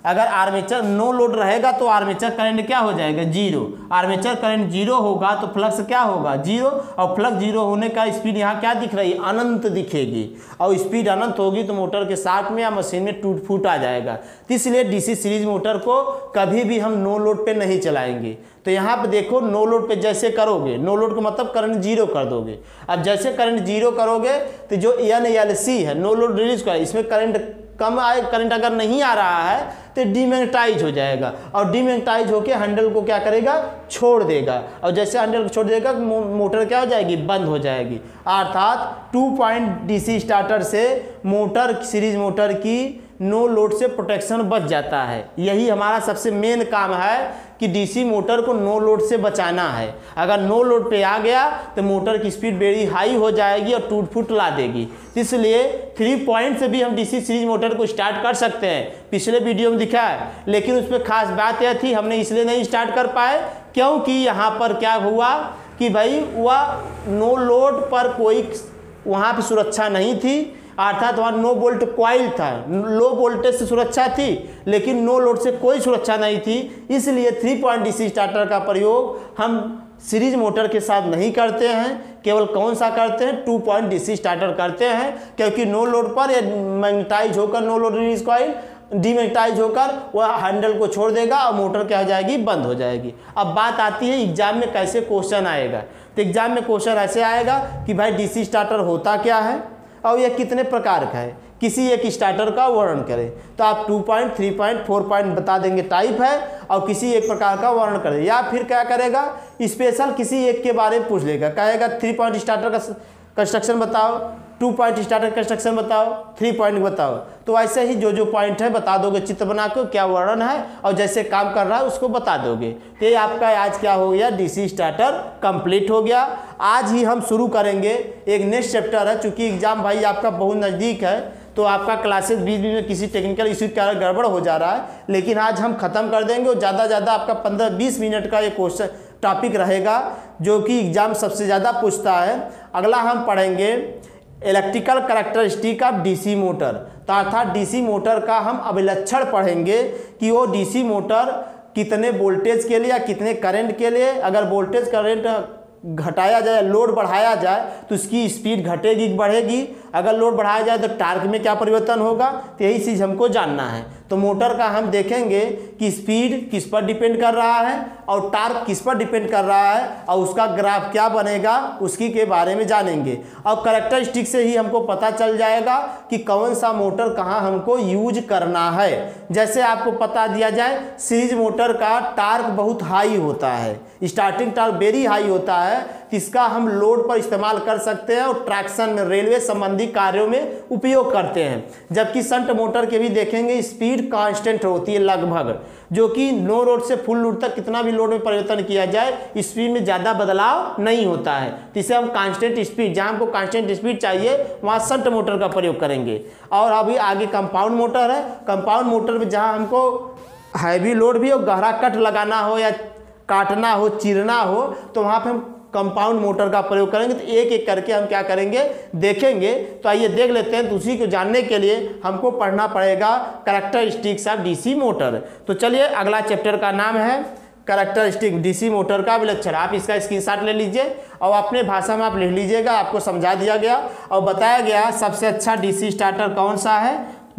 अगर आर्मेचर नो लोड रहेगा तो आर्मेचर करंट क्या हो जाएगा, जीरो। आर्मेचर करंट जीरो होगा तो फ्लक्स क्या होगा, जीरो। और फ्लक्स जीरो होने का स्पीड यहाँ क्या दिख रही है, अनंत दिखेगी। और स्पीड अनंत होगी तो मोटर के शाफ्ट में या मशीन में टूट फूट आ जाएगा। तो इसलिए डीसी सीरीज मोटर को कभी भी हम नो लोड पे नहीं चलाएंगे। तो यहाँ पे देखो नो लोड पे जैसे करोगे, नो लोड का मतलब करंट जीरो कर दोगे। अब जैसे करंट जीरो करोगे तो जो NLC है, नो लोड रिलीज कर, इसमें करंट कम आए, करंट अगर नहीं आ रहा है तो डीमैग्नेटाइज हो जाएगा। और डीमैग्नेटाइज होकर हैंडल को क्या करेगा, छोड़ देगा। और जैसे हैंडल को छोड़ देगा मोटर क्या हो जाएगी, बंद हो जाएगी। अर्थात 2 पॉइंट डीसी स्टार्टर से मोटर, सीरीज मोटर की नो लोड से प्रोटेक्शन बच जाता है। यही हमारा सबसे मेन काम है कि डीसी मोटर को नो लोड से बचाना है। अगर नो लोड पे आ गया तो मोटर की स्पीड वेरी हाई हो जाएगी और टूट फूट ला देगी। इसलिए 3 पॉइंट से भी हम डीसी सीरीज मोटर को स्टार्ट कर सकते हैं, पिछले वीडियो में दिखा है। लेकिन उसमें खास बात यह थी, हमने इसलिए नहीं स्टार्ट कर पाए क्योंकि यहाँ पर क्या हुआ कि भाई वह नो लोड पर कोई वहाँ पर सुरक्षा नहीं थी। अर्थात वहाँ नो वोल्ट कॉइल था, लो वोल्टेज से सुरक्षा थी लेकिन नो लोड से कोई सुरक्षा नहीं थी। इसलिए 3 पॉइंट डीसी स्टार्टर का प्रयोग हम सीरीज मोटर के साथ नहीं करते हैं। केवल कौन सा करते हैं, 2 पॉइंट डीसी स्टार्टर करते हैं, क्योंकि नो लोड पर मैग्नेटाइज होकर no load release coil demagnetize होकर वह हैंडल को छोड़ देगा और मोटर क्या हो जाएगी, बंद हो जाएगी। अब बात आती है एग्जाम में कैसे क्वेश्चन आएगा। तो एग्जाम में क्वेश्चन ऐसे आएगा कि भाई डीसी स्टार्टर होता क्या है और यह कितने प्रकार का है, किसी एक स्टार्टर का वर्णन करें। तो आप 2 पॉइंट, 3 पॉइंट, 4 पॉइंट बता देंगे टाइप है और किसी एक प्रकार का वर्णन करें। या फिर क्या करेगा, स्पेशल किसी एक के बारे में पूछ लेगा, कहेगा 3 पॉइंट स्टार्टर का कंस्ट्रक्शन बताओ, 2 पॉइंट स्टार्टर कंस्ट्रक्शन बताओ, 3 पॉइंट बताओ। तो ऐसे ही जो जो पॉइंट है बता दोगे, चित्र बना के क्या वर्णन है और जैसे काम कर रहा है उसको बता दोगे। तो ये आपका आज क्या हो गया, डीसी स्टार्टर कंप्लीट हो गया। आज ही हम शुरू करेंगे एक नेक्स्ट चैप्टर है। चूंकि एग्जाम भाई आपका बहुत नज़दीक है तो आपका क्लासेस बीच में किसी टेक्निकल इशू के कारण गड़बड़ हो जा रहा है, लेकिन आज हम ख़त्म कर देंगे। और ज़्यादा ज़्यादा आपका 15-20 मिनट का ये क्वेश्चन टॉपिक रहेगा जो कि एग्जाम सबसे ज़्यादा पूछता है। अगला हम पढ़ेंगे electrical characteristic of DC motor. तो अर्थात डीसी मोटर का हम अभिलक्षण पढ़ेंगे कि वो डीसी मोटर कितने वोल्टेज के लिए या कितने करंट के लिए, अगर वोल्टेज करंट घटाया जाए, लोड बढ़ाया जाए तो उसकी स्पीड घटेगी कि बढ़ेगी, अगर लोड बढ़ाया जाए तो टार्क में क्या परिवर्तन होगा। तो यही चीज़ हमको जानना है। तो मोटर का हम देखेंगे कि स्पीड किस पर डिपेंड कर रहा है और टार्क किस पर डिपेंड कर रहा है और उसका ग्राफ क्या बनेगा, उसकी के बारे में जानेंगे। और कैरेक्टरिस्टिक से ही हमको पता चल जाएगा कि कौन सा मोटर कहाँ हमको यूज करना है। जैसे आपको पता दिया जाए, सीरीज मोटर का टार्क बहुत हाई होता है, स्टार्टिंग टार्क वेरी हाई होता है, इसका हम लोड पर इस्तेमाल कर सकते हैं और ट्रैक्शन में, रेलवे संबंधी कार्यों में उपयोग करते हैं। जबकि शंट मोटर के भी देखेंगे स्पीड कांस्टेंट होती है लगभग, जो कि नो लोड से फुल लोड तक कितना भी लोड में परिवर्तन किया जाए स्पीड में ज़्यादा बदलाव नहीं होता है। तो इसे हम कांस्टेंट स्पीड, जहाँ हमको कांस्टेंट स्पीड चाहिए वहाँ शंट मोटर का प्रयोग करेंगे। और अभी आगे कंपाउंड मोटर है। कंपाउंड मोटर में जहाँ हमको हैवी लोड भी हो, गहरा कट लगाना हो या काटना हो, चीरना हो, तो वहाँ पर हम कंपाउंड मोटर का प्रयोग करेंगे। तो एक एक करके हम क्या करेंगे, देखेंगे। तो आइए देख लेते हैं। तो उसी को जानने के लिए हमको पढ़ना पड़ेगा कैरेक्टरिस्टिक्स ऑफ डीसी मोटर। तो चलिए, अगला चैप्टर का नाम है कैरेक्टरिस्टिक डीसी मोटर का अभिलक्षण। आप इसका स्क्रीनशॉट ले लीजिए और अपने भाषा में आप लिख लीजिएगा। आपको समझा दिया गया और बताया गया सबसे अच्छा डीसी स्टार्टर कौन सा है।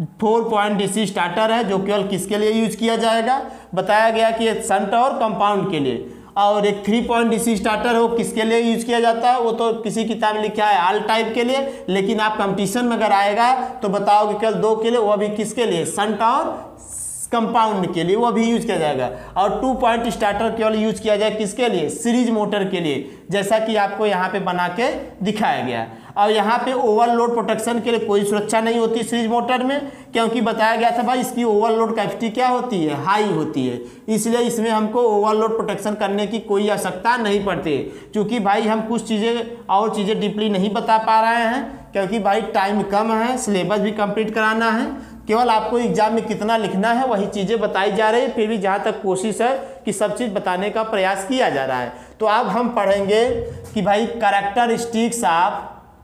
4 पॉइंट डीसी स्टार्टर है जो केवल किसके लिए यूज किया जाएगा, बताया गया कि शंट और कंपाउंड के लिए। और एक 3 पॉइंट डीसी स्टार्टर हो किसके लिए यूज किया जाता है, वो तो किसी किताब में लिखा है ऑल टाइप के लिए, लेकिन आप कंपटीशन में अगर आएगा तो बताओगे केवल 2 के लिए, वो भी किसके लिए, शंट और कंपाउंड के लिए, वो भी यूज किया जाएगा। और 2 पॉइंट स्टार्टर केवल यूज किया जाए किसके लिए, सीरीज मोटर के लिए, जैसा कि आपको यहाँ पे बना के दिखाया गया। और यहाँ पे ओवरलोड प्रोटेक्शन के लिए कोई सुरक्षा नहीं होती सीरीज मोटर में, क्योंकि बताया गया था भाई इसकी ओवरलोड कैपेसिटी क्या होती है, हाई होती है। इसलिए इसमें हमको ओवरलोड प्रोटेक्शन करने की कोई आवश्यकता नहीं पड़ती। क्योंकि भाई हम कुछ चीज़ें और चीज़ें डीपली नहीं बता पा रहे हैं, क्योंकि भाई टाइम कम है, सिलेबस भी कंप्लीट कराना है। केवल आपको एग्जाम में कितना लिखना है वही चीज़ें बताई जा रही है। फिर भी जहाँ तक कोशिश है कि सब चीज़ बताने का प्रयास किया जा रहा है। तो अब हम पढ़ेंगे कि भाई कैरेक्टरिस्टिक्स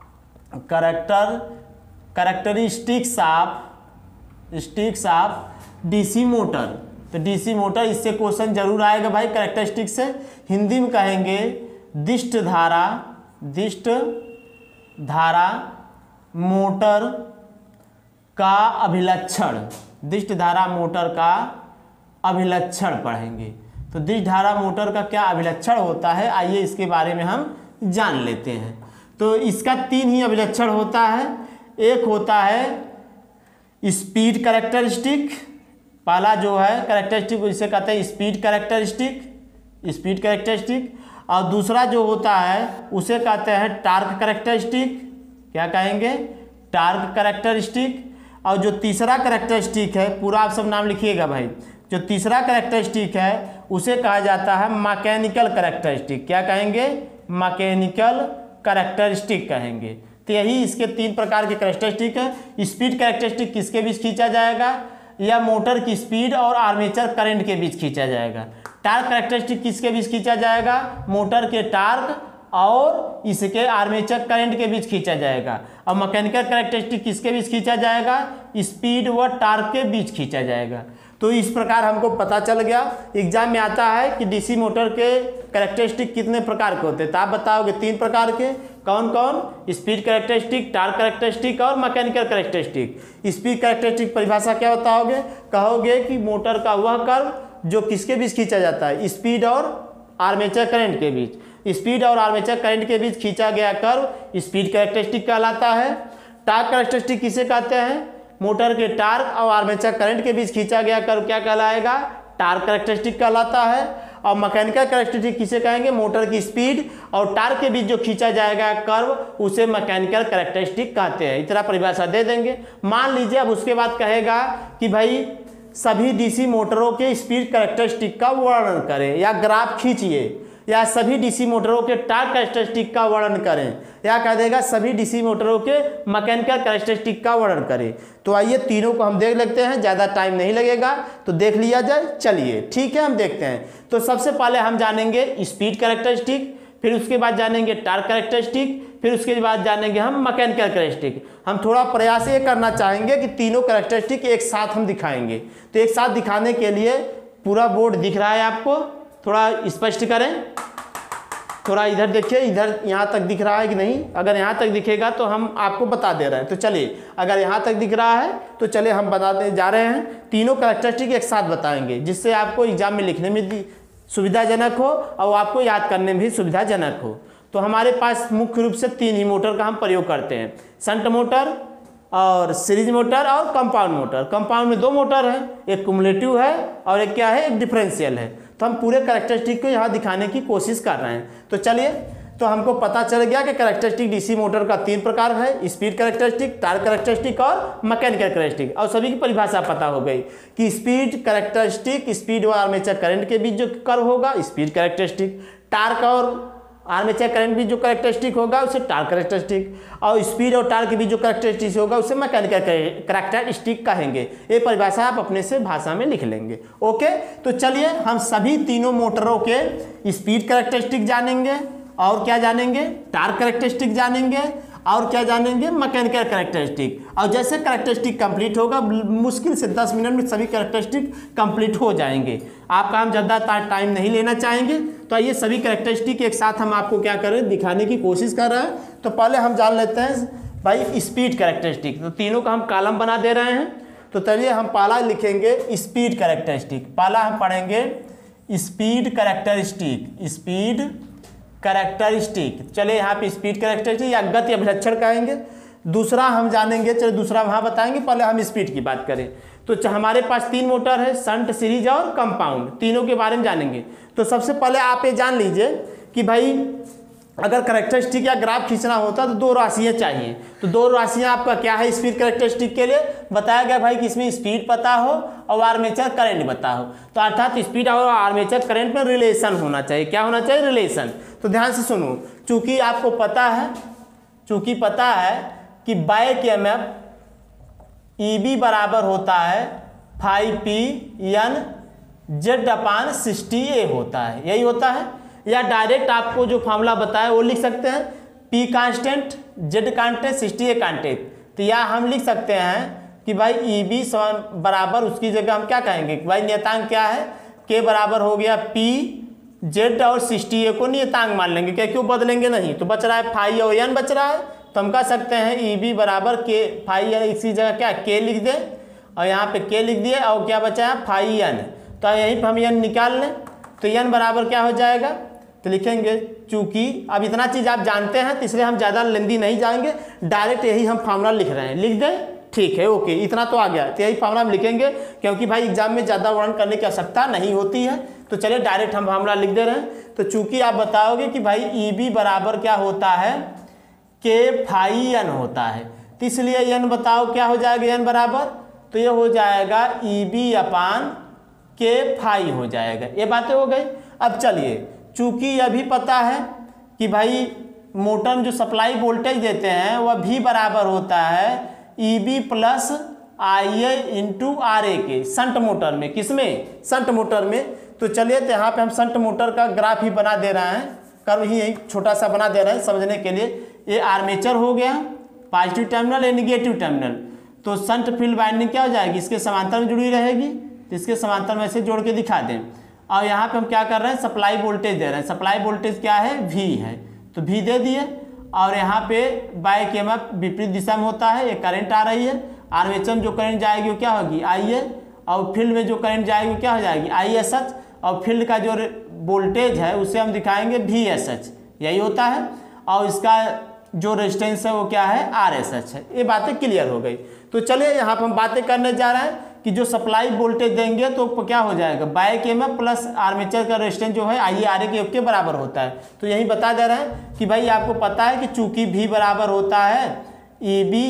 ऑफ डीसी मोटर। तो डीसी मोटर, इससे क्वेश्चन जरूर आएगा भाई कैरेक्टरिस्टिक से। हिंदी में कहेंगे दिष्ट धारा मोटर का अभिलक्षण, दिष्ट धारा मोटर का अभिलक्षण पढ़ेंगे। तो दिष्ट धारा मोटर का क्या अभिलक्षण होता है, आइए इसके बारे में हम जान लेते हैं। तो इसका 3 ही अभिलक्षण होता है। एक होता है स्पीड कैरेक्टरिस्टिक, पहला जो है कैरेक्टरिस्टिक इसे कहते हैं स्पीड कैरेक्टरिस्टिक, और दूसरा जो होता है उसे कहते हैं टार्क कैरेक्टरिस्टिक। क्या कहेंगे? Torque characteristic. और जो तीसरा कैरेक्टरिस्टिक है, पूरा आप सब नाम लिखिएगा भाई, जो तीसरा कैरेक्टरिस्टिक है उसे कहा जाता है मैकेनिकल कैरेक्टरिस्टिक। क्या कहेंगे? मैकेनिकल कैरेक्टरिस्टिक कहेंगे। तो यही इसके 3 प्रकार के कैरेक्टरिस्टिक है। स्पीड कैरेक्टरिस्टिक किसके बीच खींचा जाएगा? या मोटर की स्पीड और आर्मेचर करंट के बीच खींचा जाएगा। टार्क कैरेक्टरिस्टिक किसके बीच खींचा जाएगा? मोटर के टार्क और इसके आर्मेचर करंट के बीच खींचा जाएगा। और मैकेनिकल कैरेक्टरिस्टिक किसके बीच खींचा जाएगा? स्पीड व टार्क के बीच खींचा जाएगा। तो इस प्रकार हमको पता चल गया। एग्जाम में आता है कि डीसी मोटर के कैरेक्टरिस्टिक कितने प्रकार के होते हैं, तो आप बताओगे 3 प्रकार के। कौन कौन? स्पीड कैरेक्टरिस्टिक, टार्क कैरेक्टरिस्टिक और मैकेनिकल कैरेक्टरिस्टिक। स्पीड कैरेक्टरिस्टिक परिभाषा क्या बताओगे? कहोगे कि मोटर का वह कर्व जो किसके बीच खींचा जाता है? स्पीड और आर्मेचर करंट के बीच। स्पीड और आर्मेचर करंट के बीच खींचा गया कर्व स्पीड कैरेक्टरिस्टिक कहलाता है। टार्क कैरेक्टरिस्टिक किसे कहते हैं? मोटर के टार्क और आर्मेचर करंट के बीच खींचा गया कर्व क्या कहलाएगा? टार्क कैरेक्टरिस्टिक कहलाता है। और मैकेनिकल कैरेक्टरिस्टिक किसे कहेंगे? मोटर की स्पीड और टार्क के बीच जो खींचा जाएगा कर्व उसे मैकेनिकल कैरेक्टरिस्टिक कहते हैं। इतना परिभाषा दे देंगे। मान लीजिए अब उसके बाद कहेगा कि भाई सभी डीसी मोटरों के स्पीड कैरेक्टरिस्टिक का वर्णन करें, या ग्राफ खींचिए, या सभी डीसी मोटरों के टार्क कैरेक्टरिस्टिक का वर्णन करें, या कह देगा सभी डीसी मोटरों के मैकेनिकल कैरेक्टरिस्टिक का वर्णन करें। तो आइए तीनों को हम देख लेते हैं, ज़्यादा टाइम नहीं लगेगा तो देख लिया जाए। चलिए ठीक है, हम देखते हैं। तो सबसे पहले हम जानेंगे स्पीड कैरेक्टरिस्टिक, फिर उसके बाद जानेंगे टार्क कैरेक्टरिस्टिक, फिर उसके बाद जानेंगे हम मैकेनिकल कैरेक्टरिस्टिक। हम थोड़ा प्रयास ये करना चाहेंगे कि तीनों कैरेक्टरिस्टिक एक साथ हम दिखाएंगे। तो एक साथ दिखाने के लिए पूरा बोर्ड दिख रहा है आपको, थोड़ा स्पष्ट करें। थोड़ा इधर देखिए, इधर यहाँ तक दिख रहा है कि नहीं? अगर यहाँ तक दिखेगा तो हम आपको बता दे रहे हैं। तो चलिए, अगर यहाँ तक दिख रहा है तो चलिए हम बताते जा रहे हैं। तीनों कैरेक्टरिस्टिक एक साथ बताएंगे जिससे आपको एग्जाम में लिखने में सुविधाजनक हो और आपको याद करने में भी सुविधाजनक हो। तो हमारे पास मुख्य रूप से 3 ही मोटर का हम प्रयोग करते हैं, शंट मोटर और सीरीज मोटर और कंपाउंड मोटर। कंपाउंड में 2 मोटर है, एक कुमुलेटिव है और एक क्या है? एक डिफरेंशियल है। तो हम पूरे कैरेक्टरिस्टिक को यहाँ दिखाने की कोशिश कर रहे हैं। तो चलिए, तो हमको पता चल गया कि कैरेक्टरिस्टिक डीसी मोटर का 3 प्रकार है, स्पीड कैरेक्टरिस्टिक, टार्क कैरेक्टरिस्टिक और मैकेनिकल कैरेक्टरिस्टिक। और सभी की परिभाषा पता हो गई कि स्पीड कैरेक्टरिस्टिक स्पीड और आर्मेचर करंट के बीच जो कर्व होगा स्पीड कैरेक्टरिस्टिक, टार्क और आर्मेचर करंट भी जो कैरेक्टरिस्टिक होगा उसे टार्क कैरेक्टरिस्टिक, और स्पीड और टार्क के बीच जो कैरेक्टरिस्टिक होगा उसे मैकेनिकल कैरेक्टरिस्टिक कहेंगे। ये परिभाषा आप अपने से भाषा में लिख लेंगे। ओके, तो चलिए हम सभी तीनों मोटरों के स्पीड कैरेक्टरिस्टिक जानेंगे, और क्या जानेंगे? टार्क कैरेक्टरिस्टिक जानेंगे, और क्या जानेंगे? Mechanical characteristic. और जैसे कैरेक्टरिस्टिक कंप्लीट होगा, मुश्किल से 10 मिनट में सभी कैरेक्टरिस्टिक कंप्लीट हो जाएंगे। आपका हम ज़्यादा टाइम नहीं लेना चाहेंगे। तो आइए सभी कैरेक्टरिस्टिक एक साथ हम आपको क्या करें? दिखाने की कोशिश कर रहे हैं। तो पहले हम जान लेते हैं भाई स्पीड कैरेक्टरिस्टिक। तो तीनों का हम कॉलम बना दे रहे हैं। तो चलिए हम पहला लिखेंगे स्पीड कैरेक्टरिस्टिक। पहला हम पढ़ेंगे स्पीड कैरेक्टरिस्टिक, स्पीड कैरेक्टरिस्टिक। चलिए यहाँ पे स्पीड कैरेक्टरिस्टिक या गति अभिलक्षण कहेंगे। दूसरा हम जानेंगे, चलिए दूसरा वहाँ बताएंगे, पहले हम स्पीड की बात करें। तो हमारे पास 3 मोटर है, शंट, सीरीज और कंपाउंड, तीनों के बारे में जानेंगे। तो सबसे पहले आप ये जान लीजिए कि भाई अगर कैरेक्टरिस्टिक या ग्राफ खींचना होता तो 2 राशियाँ चाहिए। तो 2 राशियाँ आपका क्या है स्पीड कैरेक्टरिस्टिक के लिए? बताया गया भाई कि इसमें स्पीड पता हो और आर्मेचर करंट पता हो। तो अर्थात स्पीड और आर्मेचर करंट में रिलेशन होना चाहिए। क्या होना चाहिए? रिलेशन। तो ध्यान से सुनो, चूंकि आपको पता है कि बैक ईएमएफ ईबी बराबर होता है 5P/N Z/60A होता है, यही होता है। या डायरेक्ट आपको जो फॉर्मूला बताया वो लिख सकते हैं, P constant, Z constant, 60A constant. तो या हम लिख सकते हैं कि भाई ई बी बराबर, उसकी जगह हम क्या कहेंगे कि भाई नियतांक क्या है, के बराबर हो गया पी जेड और 60A को नियतांक मान लेंगे। क्या क्यों बदलेंगे नहीं, तो बच रहा है फाई और एन बच रहा है, तो हम कह सकते हैं ई बी बराबर के फाई एन, इसी जगह क्या के लिख दें और यहाँ पे के लिख दिए और क्या बचा है फाई एन, तो यहीं पर हम एन निकाल लें, तो एन बराबर क्या हो जाएगा, तो लिखेंगे चूंकि अब इतना चीज़ आप जानते हैं तो इसलिए हम ज़्यादा लेंदी नहीं जाएंगे, डायरेक्ट यही हम फार्मूला लिख रहे हैं, लिख दें, ठीक है ओके, इतना तो आ गया, तो यही फार्मूला हम लिखेंगे क्योंकि भाई एग्जाम में ज़्यादा वर्णन करने की आवश्यकता नहीं होती है। तो चलिए डायरेक्ट हम फार्मूला लिख दे रहे हैं। तो चूंकि आप बताओगे कि भाई ई बी बराबर क्या होता है, के फाई एन होता है, तो इसलिए एन बताओ क्या हो जाएगा, एन बराबर, तो ये हो जाएगा ई बी अपान के फाई हो जाएगा। ये बातें हो गई। अब चलिए चूंकि यह भी पता है कि भाई मोटर में जो सप्लाई वोल्टेज देते हैं वह भी बराबर होता है E B plus I A into R A के, शंट मोटर में, किसमें, शंट मोटर में। तो चलिए तो यहाँ पे हम शंट मोटर का ग्राफ ही बना दे रहे हैं, कर्व ही यही छोटा सा बना दे रहे हैं समझने के लिए। ये आर्मेचर हो गया, पॉजिटिव टर्मिनल या निगेटिव टर्मिनल, तो शंट फील्ड वाइंडिंग क्या हो जाएगी, इसके समांतर में जुड़ी रहेगी, तो इसके समांतर में से जोड़ के दिखा दें। और यहाँ पे हम क्या कर रहे हैं, सप्लाई वोल्टेज दे रहे हैं, सप्लाई वोल्टेज क्या है, V है, तो V दे दिए, और यहाँ पे बाइक EMF विपरीत दिशा में होता है, ये करंट आ रही है, आर्मेचर में जो करंट जाएगी वो क्या होगी IA, और फील्ड में जो करंट जाएगी वो क्या हो जाएगी ISH, और फील्ड का जो वोल्टेज है उसे हम दिखाएंगे VSH, यही होता है, और इसका जो रेजिस्टेंस है वो क्या है RSH है। ये बातें क्लियर हो गई। तो चलिए यहाँ पर हम बातें करने जा रहे हैं कि जो सप्लाई वोल्टेज देंगे तो क्या हो जाएगा, बाइक EMF प्लस आर्मेचर का रेजिस्टेंस जो है IA RA के बराबर होता है। तो यही बता दे रहे हैं कि भाई आपको पता है कि चूंकि V बराबर होता है EB,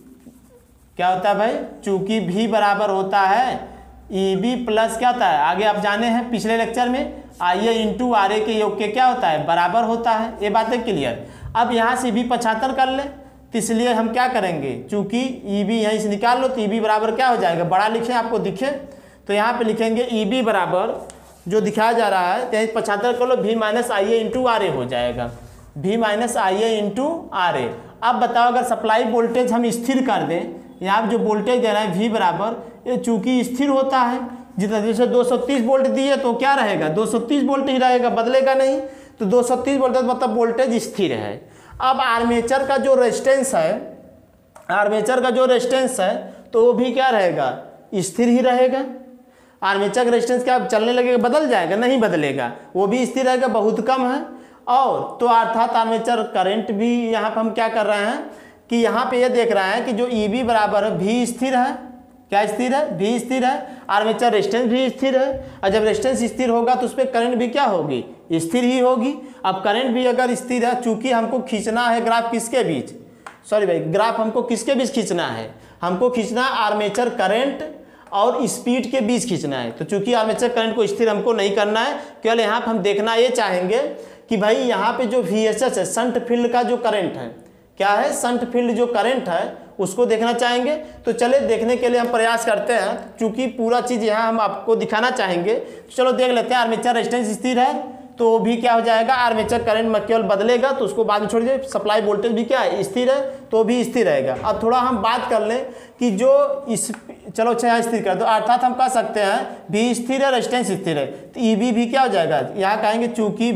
क्या होता है भाई, चूंकि V बराबर होता है EB प्लस क्या होता है, आगे आप जाने हैं पिछले लेक्चर में, IA इंटू RA के योग के क्या होता है, बराबर होता है। ये बातें क्लियर। अब यहाँ से भी 75 कर ले, तो इसलिए हम क्या करेंगे, चूंकि EB यहीं से निकाल लो, तो EB बराबर क्या हो जाएगा, बड़ा लिखें आपको दिखे, तो यहाँ पे लिखेंगे EB बराबर जो दिखाया जा रहा है यहीं 75 कर लो, V minus IA into RA हो जाएगा, V minus IA into RA। अब बताओ अगर सप्लाई वोल्टेज हम स्थिर कर दें, यहाँ जो वोल्टेज दे रहा है V बराबर, ये चूंकि स्थिर होता है, जितना जैसे 230 वोल्ट दिए तो क्या रहेगा, 230 वोल्ट ही रहेगा, बदलेगा नहीं, तो 230 वोल्ट मतलब वोल्टेज स्थिर है। अब आर्मेचर का जो रेजिस्टेंस है, आर्मेचर का जो रेजिस्टेंस है तो वो भी क्या रहेगा, स्थिर ही रहेगा। आर्मेचर का रेजिस्टेंस क्या चलने लगेगा, बदल जाएगा, नहीं बदलेगा, वो भी स्थिर रहेगा, बहुत कम है। और तो अर्थात आर्मेचर करंट भी यहाँ पर हम क्या कर रहे हैं कि यहाँ पे ये देख रहे हैं कि जो EB बराबर है V स्थिर है, क्या स्थिर है, V स्थिर है, आर्मेचर रेजिस्टेंस भी स्थिर है, और जब रेजिस्टेंस स्थिर होगा तो उस पर करंट भी क्या होगी, स्थिर ही होगी। अब करंट भी अगर स्थिर है, चूंकि हमको खींचना है ग्राफ किसके बीच, सॉरी भाई, ग्राफ हमको किसके बीच खींचना है, हमको खींचना आर्मेचर करंट और स्पीड के बीच खींचना है। तो चूंकि आर्मेचर करंट को स्थिर हमको नहीं करना है, केवल यहाँ पर हम देखना ये चाहेंगे कि भाई यहाँ पे जो VSH है, शंट फील्ड का जो करंट है, क्या है, शंट फील्ड जो करंट है उसको देखना चाहेंगे। तो चले देखने के लिए हम प्रयास करते हैं, क्योंकि पूरा चीज़ यहाँ हम आपको दिखाना चाहेंगे। तो चलो देख लेते हैं। आर्मेचर रेजिस्टेंस स्थिर है तो भी क्या हो जाएगा, आर्मेचर करंट में केवल बदलेगा तो उसको बाद में छोड़ दीजिए। सप्लाई वोल्टेज भी क्या है, स्थिर है, तो भी स्थिर रहेगा। अब थोड़ा हम बात कर लें कि जो इस, चलो अच्छा यहाँ स्थिर कर दो, अर्थात हम कह सकते हैं V स्थिर है, रेजिस्टेंस स्थिर है, तो EB भी क्या हो जाएगा, यहाँ कहेंगे चूंकि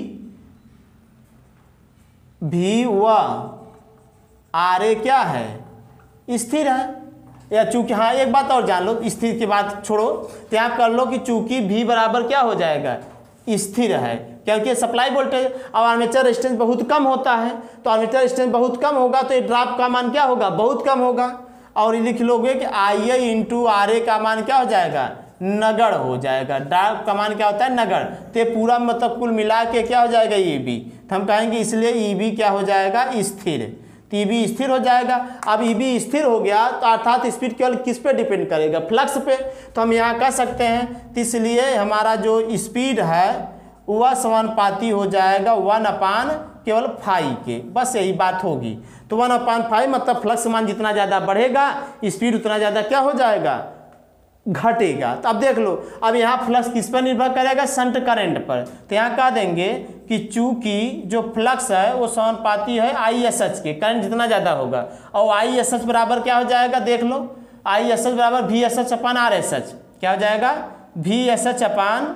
V व RA क्या है, स्थिर है। या चूंकि, हाँ एक बात और जान लो, स्थिर की बात छोड़ो, तो यहाँ कर लो कि चूंकि V बराबर क्या हो जाएगा, स्थिर है, क्योंकि सप्लाई वोल्टेज और आर्मेचर रेजिस्टेंस बहुत कम होता है, तो आर्मेचर रेजिस्टेंस बहुत कम होगा तो ये ड्रॉप का मान क्या होगा, बहुत कम होगा। और ये लिख लोगे कि IA इंटू RA का मान क्या हो जाएगा, नगण्य हो जाएगा। ड्रॉप का मान क्या होता है, नगण्य। तो ये पूरा मतलब कुल मिला के क्या हो जाएगा, EB, तो हम कहेंगे इसलिए EB क्या हो जाएगा, स्थिर, तो EB स्थिर हो जाएगा। अब EB स्थिर हो गया तो अर्थात स्पीड केवल किस पे डिपेंड करेगा, फ्लक्स पे। तो हम यहाँ कह सकते हैं, तो इसलिए हमारा जो स्पीड है वह समानुपाती हो जाएगा 1/, केवल फाई के, बस यही बात होगी। तो 1/5 मतलब फ्लक्स मान जितना ज़्यादा बढ़ेगा स्पीड उतना ज़्यादा क्या हो जाएगा, घटेगा। तो अब देख लो, अब यहाँ फ्लक्स किस पर निर्भर करेगा, शंट करंट पर। तो यहाँ कह देंगे कि चूंकि जो फ्लक्स है वो समानुपाती है ISH के, करंट जितना ज़्यादा होगा, और ISH बराबर क्या हो जाएगा, देख लो, आई एस एच बराबर V S H upon R S H, क्या हो जाएगा V S H upon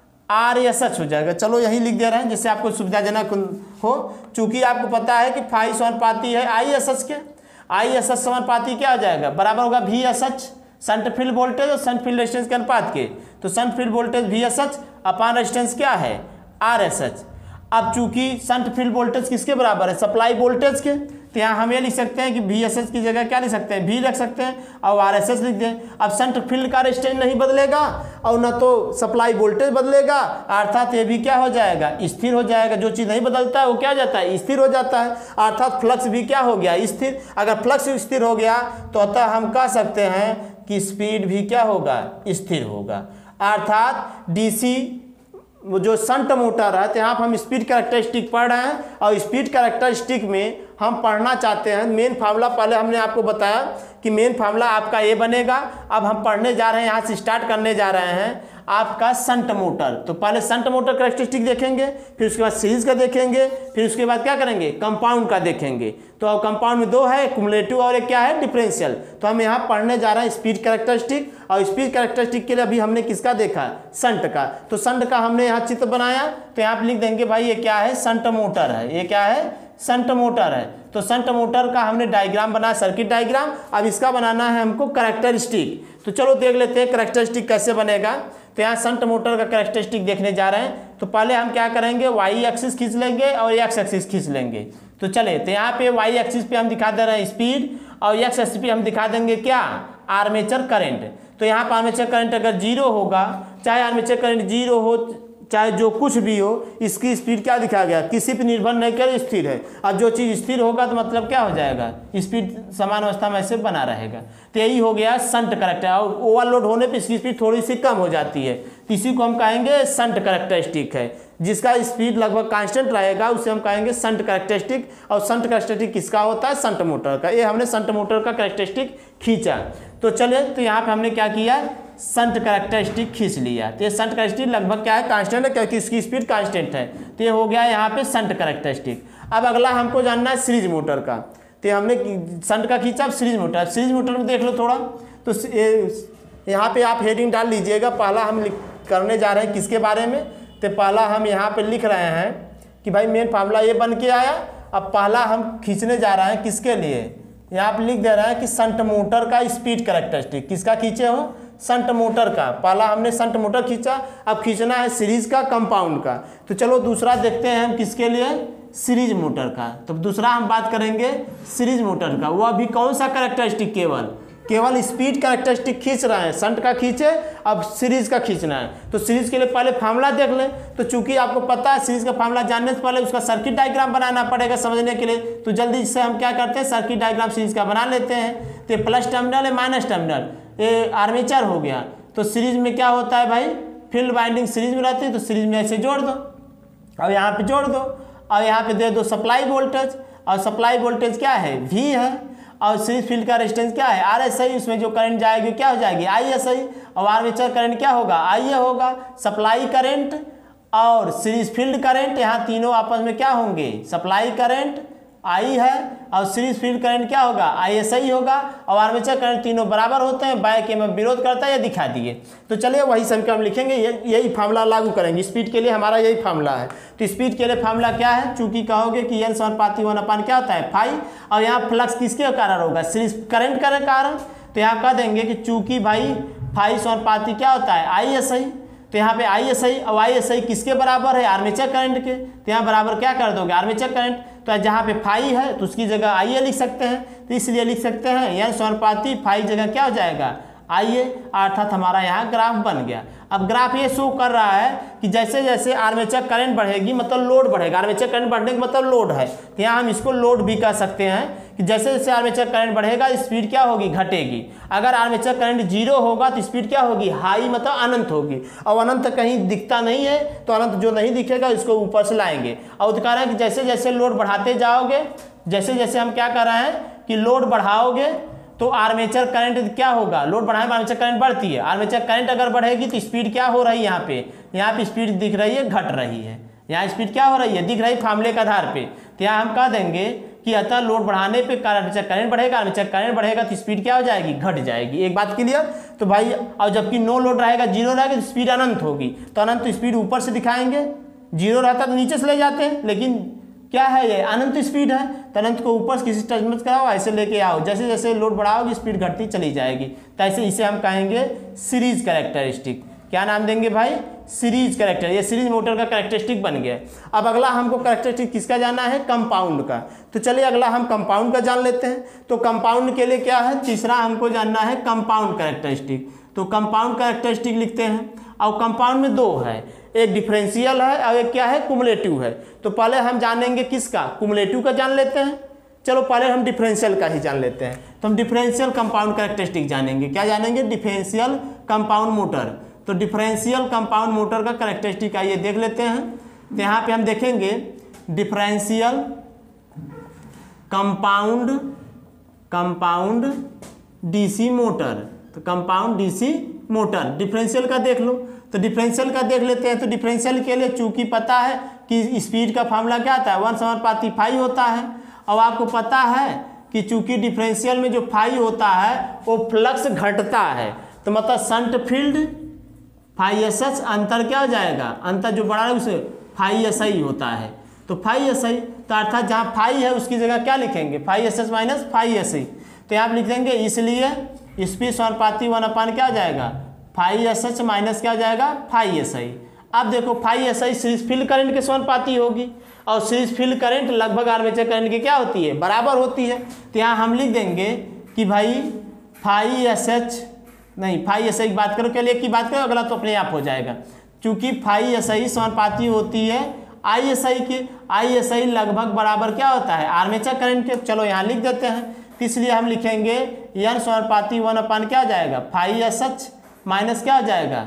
R S H हो जाएगा। चलो यही लिख दे रहे हैं जिससे आपको सुविधाजनक हो, चूंकि आपको पता है कि फाई समानुपाती है आई एस एच के, आई एस एच समानुपाती क्या हो जाएगा बराबर होगा V S H shunt field voltage और शंट फील्ड रेजिस्टेंस के अनुपात के, तो shunt field voltage V S H upon resistance क्या है आर एस एच। अब चूंकि शंट फील्ड वोल्टेज किसके बराबर है सप्लाई वोल्टेज के, तो यहाँ हम ये लिख सकते हैं कि वी एस एच की जगह क्या लिख सकते हैं वी लिख सकते हैं और आर एस एच लिख दें। अब शंट फील्ड का रेजिस्टेंस नहीं बदलेगा और न तो सप्लाई वोल्टेज बदलेगा, अर्थात ये भी क्या हो जाएगा स्थिर हो जाएगा। जो चीज़ नहीं बदलता है वो क्या हो जाता है स्थिर हो जाता है, अर्थात फ्लक्स भी क्या हो गया स्थिर। अगर फ्लक्स स्थिर हो गया तो अतः हम कह सकते हैं कि स्पीड भी क्या होगा स्थिर होगा। अर्थात डीसी वो जो शंट मोटर है तो यहाँ पर हम स्पीड कैरेक्टरिस्टिक पढ़ रहे हैं और स्पीड कैरेक्टरिस्टिक में हम पढ़ना चाहते हैं मेन फार्मूला। पहले हमने आपको बताया कि मेन फार्मूला आपका ये बनेगा। अब हम पढ़ने जा रहे हैं, यहाँ से स्टार्ट करने जा रहे हैं आपका शंट मोटर। तो पहले शंट मोटर कैरेक्टरिस्टिक देखेंगे, फिर उसके बाद सीरीज का देखेंगे, फिर उसके बाद क्या करेंगे कंपाउंड का देखेंगे। तो अब कंपाउंड में दो है कुमुलेटिव और एक क्या है डिफरेंशियल। तो हम यहाँ पढ़ने जा रहे हैं स्पीड कैरेक्टरिस्टिक, और स्पीड कैरेक्टरिस्टिक के लिए अभी हमने किसका देखा शंट का। तो शंट का हमने यहाँ चित्र बनाया, तो यहाँ पे लिख देंगे भाई ये क्या है शंट मोटर है, ये क्या है शंट मोटर है। तो शंट मोटर का हमने डायग्राम बनाया सर्किट डायग्राम। अब इसका बनाना है हमको कैरेक्टरिस्टिक। तो चलो देख लेते हैं कैरेक्टरिस्टिक कैसे बनेगा। तो यहाँ शंट मोटर का कैरेक्टरिस्टिक देखने जा रहे हैं। तो पहले हम क्या करेंगे वाई एक्सिस खींच लेंगे और एक्स एक्सिस खींच लेंगे। तो चले तो यहाँ पे वाई एक्सिस पे हम दिखा दे रहे हैं स्पीड और एक्स एक्सिस पे हम दिखा देंगे क्या आर्मेचर करंट। तो यहाँ पर आर्मेचर करंट अगर जीरो होगा, चाहे आर्मेचर करंट जीरो हो चाहे जो कुछ भी हो, इसकी स्पीड क्या दिखा गया किसी पर निर्भर नहीं कर स्थिर है। अब जो चीज़ स्थिर होगा तो मतलब क्या हो जाएगा स्पीड समान अवस्था में ऐसे बना रहेगा। तो यही हो गया शंट कैरेक्टर। और ओवरलोड होने पर इसकी स्पीड थोड़ी सी कम हो जाती है, तो इसी को हम कहेंगे शंट कैरेक्टरिस्टिक है। जिसका स्पीड लगभग कांस्टेंट रहेगा उसे हम कहेंगे शंट कैरेक्टरिस्टिक। और शंट कैरेक्टरिस्टिक किसका होता है शंट मोटर का। ये हमने शंट मोटर का कैरेक्टरिस्टिक खींचा। तो चलिए तो यहाँ पे हमने क्या किया शंट कैरेक्टरिस्टिक खींच लिया। तो ये शंट कैरेक्टरिस्टिक लगभग क्या है कांस्टेंट है क्योंकि इसकी स्पीड कांस्टेंट है। तो ये हो गया यहाँ पे शंट कैरेक्टरिस्टिक। अब अगला हमको जानना है सीरीज मोटर का। तो हमने शंट का खींचा, अब सीरीज मोटर। सीरीज मोटर में देख लो थोड़ा। तो यहाँ पे आप हेडिंग डाल लीजिएगा। पहला हम करने जा रहे हैं किसके बारे में। तो पहला हम यहाँ पे लिख रहे हैं कि भाई मेन फार्मूला ये बन के आया। अब पहला हम खींचने जा रहे हैं किसके लिए, यहाँ पे लिख दे रहा है कि शंट मोटर का स्पीड कैरेक्टरिस्टिक। किसका खींचे हो शंट मोटर का। पहला हमने शंट मोटर खींचा, अब खींचना है सीरीज का कंपाउंड का। तो चलो दूसरा देखते हैं हम किसके लिए सीरीज मोटर का। तो दूसरा हम बात करेंगे सीरीज मोटर का। वो अभी कौन सा कैरेक्टरिस्टिक केवल स्पीड कैरेक्टरिस्टिक खींच रहे हैं। शंट का खींचे, अब सीरीज का खींचना है। तो सीरीज के लिए पहले फार्मूला देख लें। तो चूंकि आपको पता है सीरीज का फार्मूला जानने से पहले उसका सर्किट डायग्राम बनाना पड़ेगा समझने के लिए। तो जल्दी से हम क्या करते हैं सर्किट डायग्राम सीरीज का बना लेते हैं। तो प्लस टर्मिनल है माइनस टर्मिनल, ये आर्मेचर हो गया। तो सीरीज में क्या होता है भाई फील्ड वाइंडिंग सीरीज में रहती है। तो सीरीज में ऐसे जोड़ दो, अब यहाँ पे जोड़ दो, और यहाँ पे दे दो सप्लाई वोल्टेज। और सप्लाई वोल्टेज क्या है वी है, और सीरीज फील्ड का रेजिस्टेंस क्या है आर एस आई। उसमें जो करंट जाएगी क्या हो जाएगी आई एस आई। और आर्मेचर करंट क्या होगा आई ए होगा। सप्लाई करंट और सीरीज फील्ड करंट यहाँ तीनों आपस में क्या होंगे सप्लाई करंट आई है और सीरीज फील्ड करंट क्या होगा आई एस आई होगा। और आर्मेचर करंट तीनों बराबर होते हैं, बैक में विरोध करता है, ये दिखा दिए। तो चलिए वही समीकरण लिखेंगे, यही फार्मूला लागू करेंगे। स्पीड के लिए हमारा यही फार्मूला है। तो स्पीड के लिए फार्मूला क्या है, चूंकि कहोगे कि एन समानुपाती 1/, क्या होता है फाई। और यहाँ फ्लक्स किसके कारण होगा सीरीज करंट का कारण। तो यहाँ कह देंगे कि चूंकि भाई फाई समानुपाती क्या होता है आई एस आई। तो यहाँ पे आई एस आई और आई एस आई किसके बराबर है आर्मेचर करंट के। तो यहाँ बराबर क्या कर दोगे आर्मेचर करंट। तो जहाँ पे फाई है तो उसकी जगह आई ए लिख सकते हैं। तो इसलिए लिख सकते हैं एन समानुपाती फाई जगह क्या हो जाएगा आई ए, अर्थात हमारा यहाँ ग्राफ बन गया। अब ग्राफ ये शो कर रहा है कि जैसे जैसे आर्मेचर करंट बढ़ेगी मतलब लोड बढ़ेगा। आर्मेचर करंट बढ़ने का मतलब लोड है। तो यहाँ हम इसको लोड भी कह सकते हैं कि जैसे जैसे आर्मेचर करंट बढ़ेगा स्पीड क्या होगी घटेगी। अगर आर्मेचर करंट जीरो होगा तो स्पीड क्या होगी हाई मतलब अनंत होगी। और अनंत कहीं दिखता नहीं है, तो अनंत जो नहीं दिखेगा इसको ऊपर से लाएंगे। और कह रहे हैं कि जैसे जैसे लोड बढ़ाते जाओगे, जैसे जैसे हम क्या कर रहे हैं कि लोड बढ़ाओगे तो आर्मेचर करंट क्या होगा लोड बढ़ाने में आर्मेचर करंट बढ़ती है। आर्मेचर करंट अगर बढ़ेगी तो स्पीड क्या हो रही है यहाँ पे स्पीड दिख रही है घट रही है। यहाँ स्पीड क्या हो रही है दिख रही है फार्मूले के आधार पे। तो यहाँ हम कह देंगे कि अतः लोड बढ़ाने पे आर्मेचर करंट बढ़ेगा, आर्मेचर करंट बढ़ेगा तो स्पीड क्या हो जाएगी, घट जाएगी। एक बात क्लियर। तो भाई और जबकि नो लोड रहेगा, जीरो रहेगा तो स्पीड अनंत होगी। तो अनंत स्पीड ऊपर से दिखाएंगे, जीरो रहता तो नीचे से ले जाते हैं, लेकिन क्या है ये अनंत स्पीड है, तो अनंत को ऊपर से किसी टच मत कराओ, ऐसे लेके आओ, जैसे जैसे लोड बढ़ाओगे स्पीड घटती चली जाएगी। तो ऐसे इसे हम कहेंगे सीरीज कैरेक्टरिस्टिक। क्या नाम देंगे भाई, सीरीज कैरेक्टर। ये सीरीज मोटर का कैरेक्टरिस्टिक बन गया। अब अगला हमको कैरेक्टरिस्टिक किसका जाना है, कंपाउंड का। तो चलिए अगला हम कंपाउंड का जान लेते हैं। तो कंपाउंड के लिए क्या है, तीसरा हमको जानना है कंपाउंड कैरेक्टरिस्टिक। तो कंपाउंड कैरेक्टरिस्टिक लिखते हैं। और कंपाउंड में दो है, एक डिफरेंशियल है और एक क्या है, कुमुलेटिव है। तो पहले हम जानेंगे किसका, कुमुलेटिव का जान लेते हैं। चलो पहले हम डिफरेंशियल का ही जान लेते हैं। तो हम डिफरेंशियल कंपाउंड कैरेक्टरिस्टिक जानेंगे। क्या जानेंगे, डिफरेंशियल कंपाउंड मोटर। तो डिफरेंशियल कंपाउंड मोटर का कैरेक्टरिस्टिक आइए देख लेते हैं। तो यहाँ पे हम देखेंगे डिफरेंशियल कंपाउंड डीसी मोटर। तो कंपाउंड डीसी मोटर डिफरेंशियल का देख लो। तो डिफरेंशियल का देख लेते हैं। तो डिफरेंशियल के लिए चूंकि पता है कि स्पीड का फार्मूला क्या आता है, 1/5 होता है। और आपको पता है कि चूंकि डिफरेंशियल में जो फाई होता है वो फ्लक्स घटता है, तो मतलब shunt field phi S H अंतर क्या हो जाएगा, अंतर जो बड़ा है उसे फाई एस आई होता है। तो फाई एस आई, तो अर्थात जहाँ फाई है उसकी जगह क्या लिखेंगे, phi S H minus phi S I. तो यहाँ आप लिख देंगे इसलिए स्पीड समानुपाती 1 क्या हो जाएगा, फाई एस एच माइनस क्या हो जाएगा, फाई एस आई। अब देखो phi S I series field current के समानुपाती होगी, और सीरीज फील्ड करंट लगभग आर्मेचर करंट की क्या होती है, बराबर होती है। तो यहाँ हम लिख देंगे कि भाई फाई एस एच नहीं, फाई एस आई की बात करो, केवल एक की बात करो, अगला तो अपने आप हो जाएगा। क्योंकि फाई एस आई समानुपाती होती है आई एस आई के। आई एस आई लगभग बराबर क्या होता है, आर्मेचर करंट के। चलो यहाँ लिख देते हैं। तो इसलिए हम लिखेंगे एन समानुपाती 1 क्या हो जाएगा, फाई एस एच माइनस क्या हो जाएगा,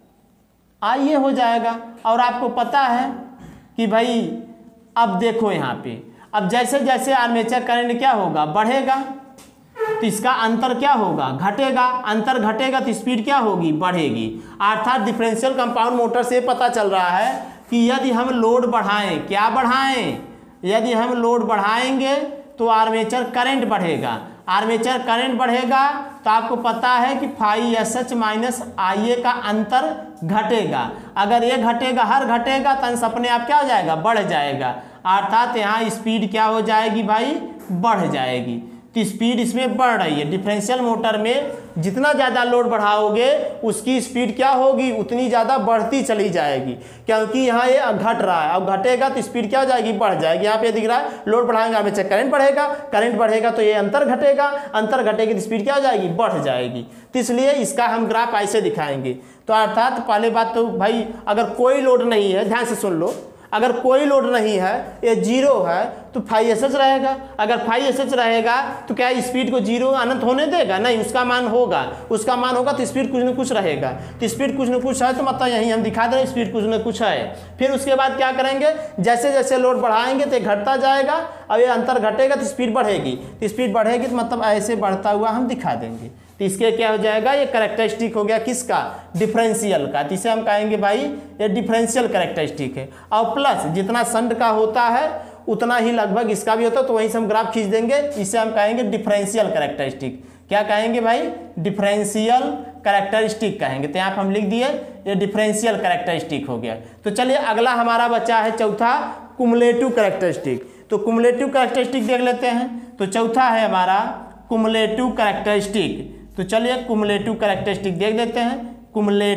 आई ए हो जाएगा। और आपको पता है कि भाई अब देखो यहाँ पे, अब जैसे जैसे आर्मेचर करंट क्या होगा, बढ़ेगा, तो इसका अंतर क्या होगा, घटेगा। अंतर घटेगा तो स्पीड क्या होगी, बढ़ेगी। अर्थात डिफरेंशियल कंपाउंड मोटर से पता चल रहा है कि यदि हम लोड बढ़ाएं, क्या बढ़ाएं, यदि हम लोड बढ़ाएंगे तो आर्मेचर करंट बढ़ेगा। आर्मेचर करंट बढ़ेगा तो आपको पता है कि phi S H minus I A का अंतर घटेगा। अगर ये घटेगा, हर घटेगा तो अंश अपने आप क्या हो जाएगा, बढ़ जाएगा। अर्थात यहाँ स्पीड क्या हो जाएगी भाई, बढ़ जाएगी। तो स्पीड इसमें बढ़ रही है। डिफरेंशियल मोटर में जितना ज़्यादा लोड बढ़ाओगे उसकी स्पीड क्या होगी, उतनी ज़्यादा बढ़ती चली जाएगी, क्योंकि यहाँ ये घट रहा है। अब घटेगा तो स्पीड क्या हो जाएगी, बढ़ जाएगी। यहाँ पे दिख रहा है लोड बढ़ाएंगे आर्मेचर करंट बढ़ेगा, करंट बढ़ेगा तो ये अंतर घटेगा, अंतर घटेगी तो स्पीड क्या हो जाएगी, बढ़ जाएगी। तो इसलिए इसका हम ग्राफ ऐसे दिखाएंगे। तो अर्थात पहले बात तो भाई अगर कोई लोड नहीं है, ध्यान से सुन लो, अगर कोई लोड नहीं है, ये जीरो है, तो फाई एस एच रहेगा। अगर फाई एस एच रहेगा तो क्या स्पीड को जीरो अनंत होने देगा, नहीं, उसका मान होगा, उसका मान होगा तो स्पीड कुछ न कुछ रहेगा। तो स्पीड कुछ न कुछ है, तो मतलब यहीं हम दिखा दे रहे हैं स्पीड कुछ न कुछ है। फिर उसके बाद क्या करेंगे, जैसे जैसे लोड बढ़ाएंगे तो घटता जाएगा, अब ये अंतर घटेगा तो स्पीड बढ़ेगी। तो स्पीड बढ़ेगी तो मतलब ऐसे बढ़ता हुआ हम दिखा देंगे। तो इसके क्या हो जाएगा, ये कैरेक्टरिस्टिक हो गया किसका, डिफरेंशियल का। तो इसे हम कहेंगे भाई ये डिफरेंशियल कैरेक्टरिस्टिक है। और प्लस जितना शंट का होता है उतना ही लगभग इसका भी होता है, तो वहीं से हम ग्राफ खींच देंगे। इसे हम कहेंगे डिफरेंशियल कैरेक्टरिस्टिक। क्या कहेंगे भाई, डिफरेंशियल कैरेक्टरिस्टिक कहेंगे। तो यहाँ पर हम लिख दिए ये डिफरेंशियल कैरेक्टरिस्टिक हो गया। तो चलिए अगला हमारा बचा है चौथा, कुमुलेटिव कैरेक्टरिस्टिक। तो कुमुलेटिव कैरेक्टरिस्टिक देख लेते हैं। तो चौथा है हमारा कुमुलेटिव कैरेक्टरिस्टिक। तो चलिए कुमुलेटिव कैरेक्टरिस्टिक देख लेते हैं।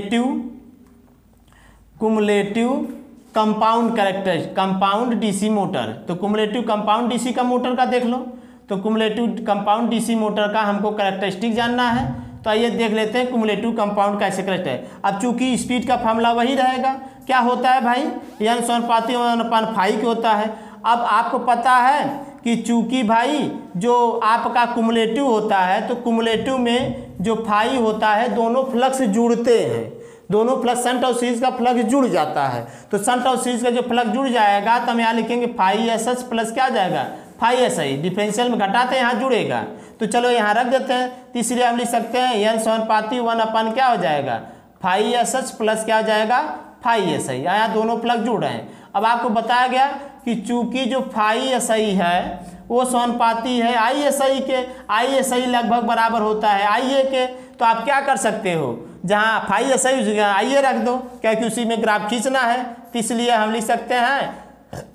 Cumulative compound characteristic, compound DC motor. तो कुमुलेटिव कंपाउंड डीसी का मोटर का देख लो। तो कुमुलेटिव कंपाउंड डीसी मोटर का हमको कैरेक्टरिस्टिक जानना है। तो आइए देख लेते हैं कुमुलेटिव कंपाउंड कैसे कैरेक्टरिस्टिक है। अब चूंकि स्पीड का फार्मूला वही रहेगा, क्या होता है भाई, एन समानुपाती 1/5 होता है। अब आपको पता है कि चूंकि भाई जो आपका कुमुलेटिव होता है, तो कुमुलेटिव में जो फाई होता है दोनों फ्लक्स जुड़ते हैं, दोनों फ्लक्स शंट और सीरीज का फ्लक्स जुड़ जाता है। तो शंट और सीरीज का जो फ्लक्स जुड़ जाएगा तो हम यहाँ लिखेंगे फाई एस एच प्लस क्या आ जाएगा, फाई एस आई। डिफरेंशियल में घटाते यहाँ जुड़ेगा, तो चलो यहाँ रख देते हैं। तीसरे हम लिख सकते हैं एन समानुपाती 1 क्या हो जाएगा, फाई एस एच प्लस क्या हो जाएगा, फाई एस आई। यहाँ दोनों फ्लक्स जुड़ रहे हैं। अब आपको बताया गया कि चूंकि जो फाई एस आई है वो समानुपाती है ISI के। ISI लगभग बराबर होता है IA के। तो आप क्या कर सकते हो, जहाँ FISI उस जगह IA रख दो, क्योंकि उसी में ग्राफ खींचना है। तो इसलिए हम लिख सकते हैं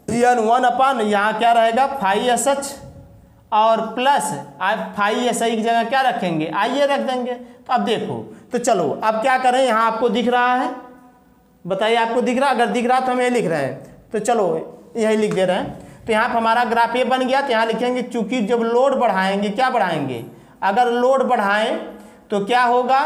N1 अपन यहाँ क्या रहेगा FISH और प्लस FISI की जगह क्या रखेंगे IA रख देंगे। तो अब देखो, तो चलो अब क्या करें, यहाँ आपको दिख रहा है, बताइए आपको दिख रहा, अगर दिख रहा तो हम ये लिख रहे हैं। तो चलो यही लिख दे रहे हैं। तो यहाँ पर हमारा ग्राफ ये बन गया। तो यहाँ लिखेंगे चूंकि जब लोड बढ़ाएंगे, क्या बढ़ाएंगे, अगर लोड बढ़ाएं तो क्या होगा,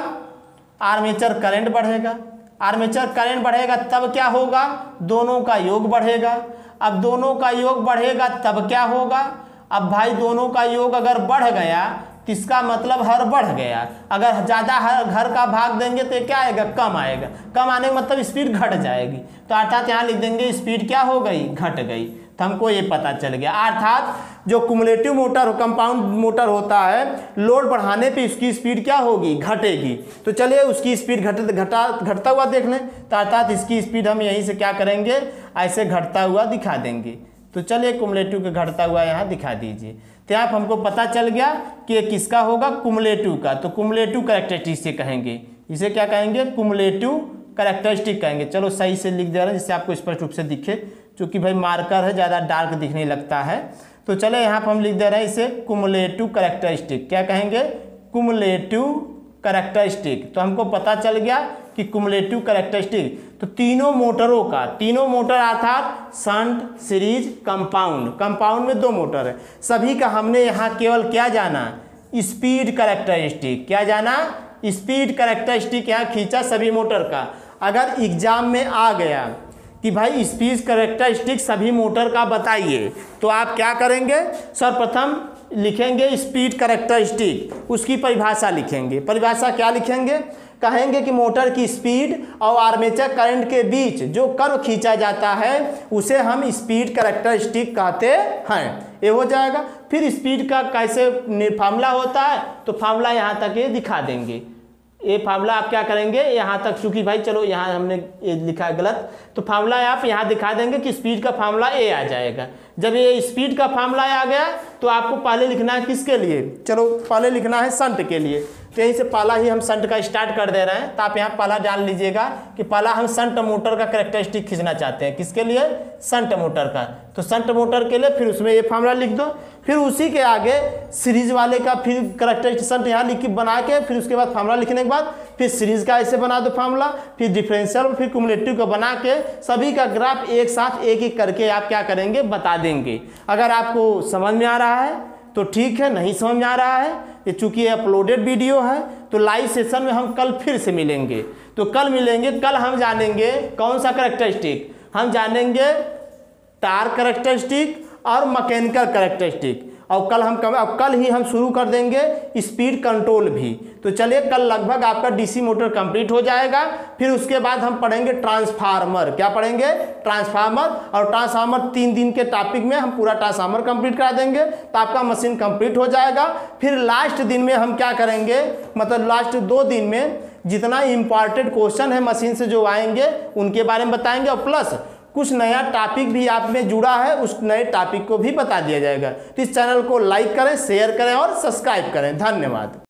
आर्मेचर करंट बढ़ेगा। आर्मेचर करंट बढ़ेगा तब क्या होगा, दोनों का योग बढ़ेगा। अब दोनों का योग बढ़ेगा तब क्या होगा, अब भाई दोनों का योग अगर बढ़ गया तो इसका मतलब हर बढ़ गया। अगर ज़्यादा हर घर का भाग देंगे तो क्या आएगा, कम आएगा। कम आने का मतलब स्पीड घट जाएगी। तो अर्थात यहाँ लिख देंगे स्पीड क्या हो गई, घट गई। तो हमको ये पता चल गया। अर्थात जो कुमुलेटिव मोटर, कंपाउंड मोटर होता है, लोड बढ़ाने पे उसकी स्पीड क्या होगी, घटेगी। तो चलिए उसकी स्पीड घटता हुआ देख लें। तो अर्थात इसकी स्पीड हम यहीं से क्या करेंगे, ऐसे घटता हुआ दिखा देंगे। तो चलिए कुमुलेटिव का घटता हुआ यहाँ दिखा दीजिए। तो आप हमको पता चल गया कि ये किसका होगा, कुमुलेटिव का। तो कुमुलेटिव कैरेक्टरिस्टिक से कहेंगे, इसे क्या कहेंगे, कुमुलेटिव कैरेक्टरिस्टिक कहेंगे। चलो सही से लिख दे रहे हैं जिससे आपको स्पष्ट रूप से दिखे, क्योंकि भाई मार्कर है, ज़्यादा डार्क दिखने लगता है। तो चले यहाँ पर हम लिख दे रहे हैं इसे कुमुलेटिव कैरेक्टरिस्टिक। क्या कहेंगे, कुमुलेटिव कैरेक्टरिस्टिक। तो हमको पता चल गया कि कुमुलेटिव कैरेक्टरिस्टिक, तो तीनों मोटरों का, तीनों मोटर अर्थात शंट, सीरीज, कंपाउंड, कंपाउंड में 2 मोटर है, सभी का हमने यहाँ केवल क्या जाना, स्पीड कैरेक्टरिस्टिक। क्या जाना, स्पीड कैरेक्टरिस्टिक यहाँ खींचा सभी मोटर का। अगर एग्जाम में आ गया कि भाई स्पीड कैरेक्टरिस्टिक सभी मोटर का बताइए, तो आप क्या करेंगे, सर्वप्रथम लिखेंगे स्पीड कैरेक्टरिस्टिक, उसकी परिभाषा लिखेंगे। परिभाषा क्या लिखेंगे, कहेंगे कि मोटर की स्पीड और आर्मेचर करंट के बीच जो कर्व खींचा जाता है उसे हम स्पीड कैरेक्टरिस्टिक कहते हैं। ये हो जाएगा। फिर स्पीड का कैसे फार्मूला होता है, तो फार्मूला यहाँ तक ये दिखा देंगे। ये फार्मूला आप क्या करेंगे, यहाँ तक, चूंकि भाई चलो यहाँ हमने ये लिखा है गलत, तो फार्मूला आप यहाँ दिखा देंगे कि स्पीड का फार्मूला ए आ जाएगा। जब ये स्पीड का फार्मूला आ गया तो आपको पहले लिखना है किसके लिए, चलो पहले लिखना है शंट के लिए। तो यहीं से पहला ही हम शंट का स्टार्ट कर दे रहे हैं। तो आप यहाँ पहला जान लीजिएगा कि पहला हम शंट मोटर का कैरेक्टरिस्टिक खींचना चाहते हैं। किसके लिए, शंट मोटर का। तो शंट मोटर के लिए फिर उसमें ये फार्मूला लिख दो। फिर उसी के आगे सीरीज वाले का फिर कैरेक्टरिस्टिक शंट यहाँ लिख बना के, फिर उसके बाद फार्मूला लिखने के बाद फिर सीरीज का ऐसे बना दो फार्मूला, फिर डिफरेंशियल, फिर कुमुलेटिव का बना के सभी का ग्राफ एक साथ एक एक करके आप क्या करेंगे, बता देंगे। अगर आपको समझ में आ रहा है तो ठीक है, नहीं समझ में आ रहा है, ये चूंकि अपलोडेड वीडियो है, तो लाइव सेशन में हम कल फिर से मिलेंगे। तो कल मिलेंगे, कल हम जानेंगे कौन सा कैरेक्टरिस्टिक, हम जानेंगे टार्क कैरेक्टरिस्टिक और मैकेनिकल कैरेक्टरिस्टिक। और कल ही हम शुरू कर देंगे स्पीड कंट्रोल भी। तो चलिए कल लगभग आपका डीसी मोटर कंप्लीट हो जाएगा। फिर उसके बाद हम पढ़ेंगे ट्रांसफार्मर। क्या पढ़ेंगे, ट्रांसफार्मर। और ट्रांसफार्मर 3 दिन के टॉपिक में हम पूरा ट्रांसफार्मर कंप्लीट करा देंगे, तो आपका मशीन कंप्लीट हो जाएगा। फिर लास्ट दिन में हम क्या करेंगे, मतलब लास्ट 2 दिन में जितना इंपॉर्टेंट क्वेश्चन है मशीन से जो आएंगे उनके बारे में बताएंगे, और प्लस कुछ नया टॉपिक भी आप में जुड़ा है, उस नए टॉपिक को भी बता दिया जाएगा। तो इस चैनल को लाइक करें, शेयर करें और सब्सक्राइब करें। धन्यवाद।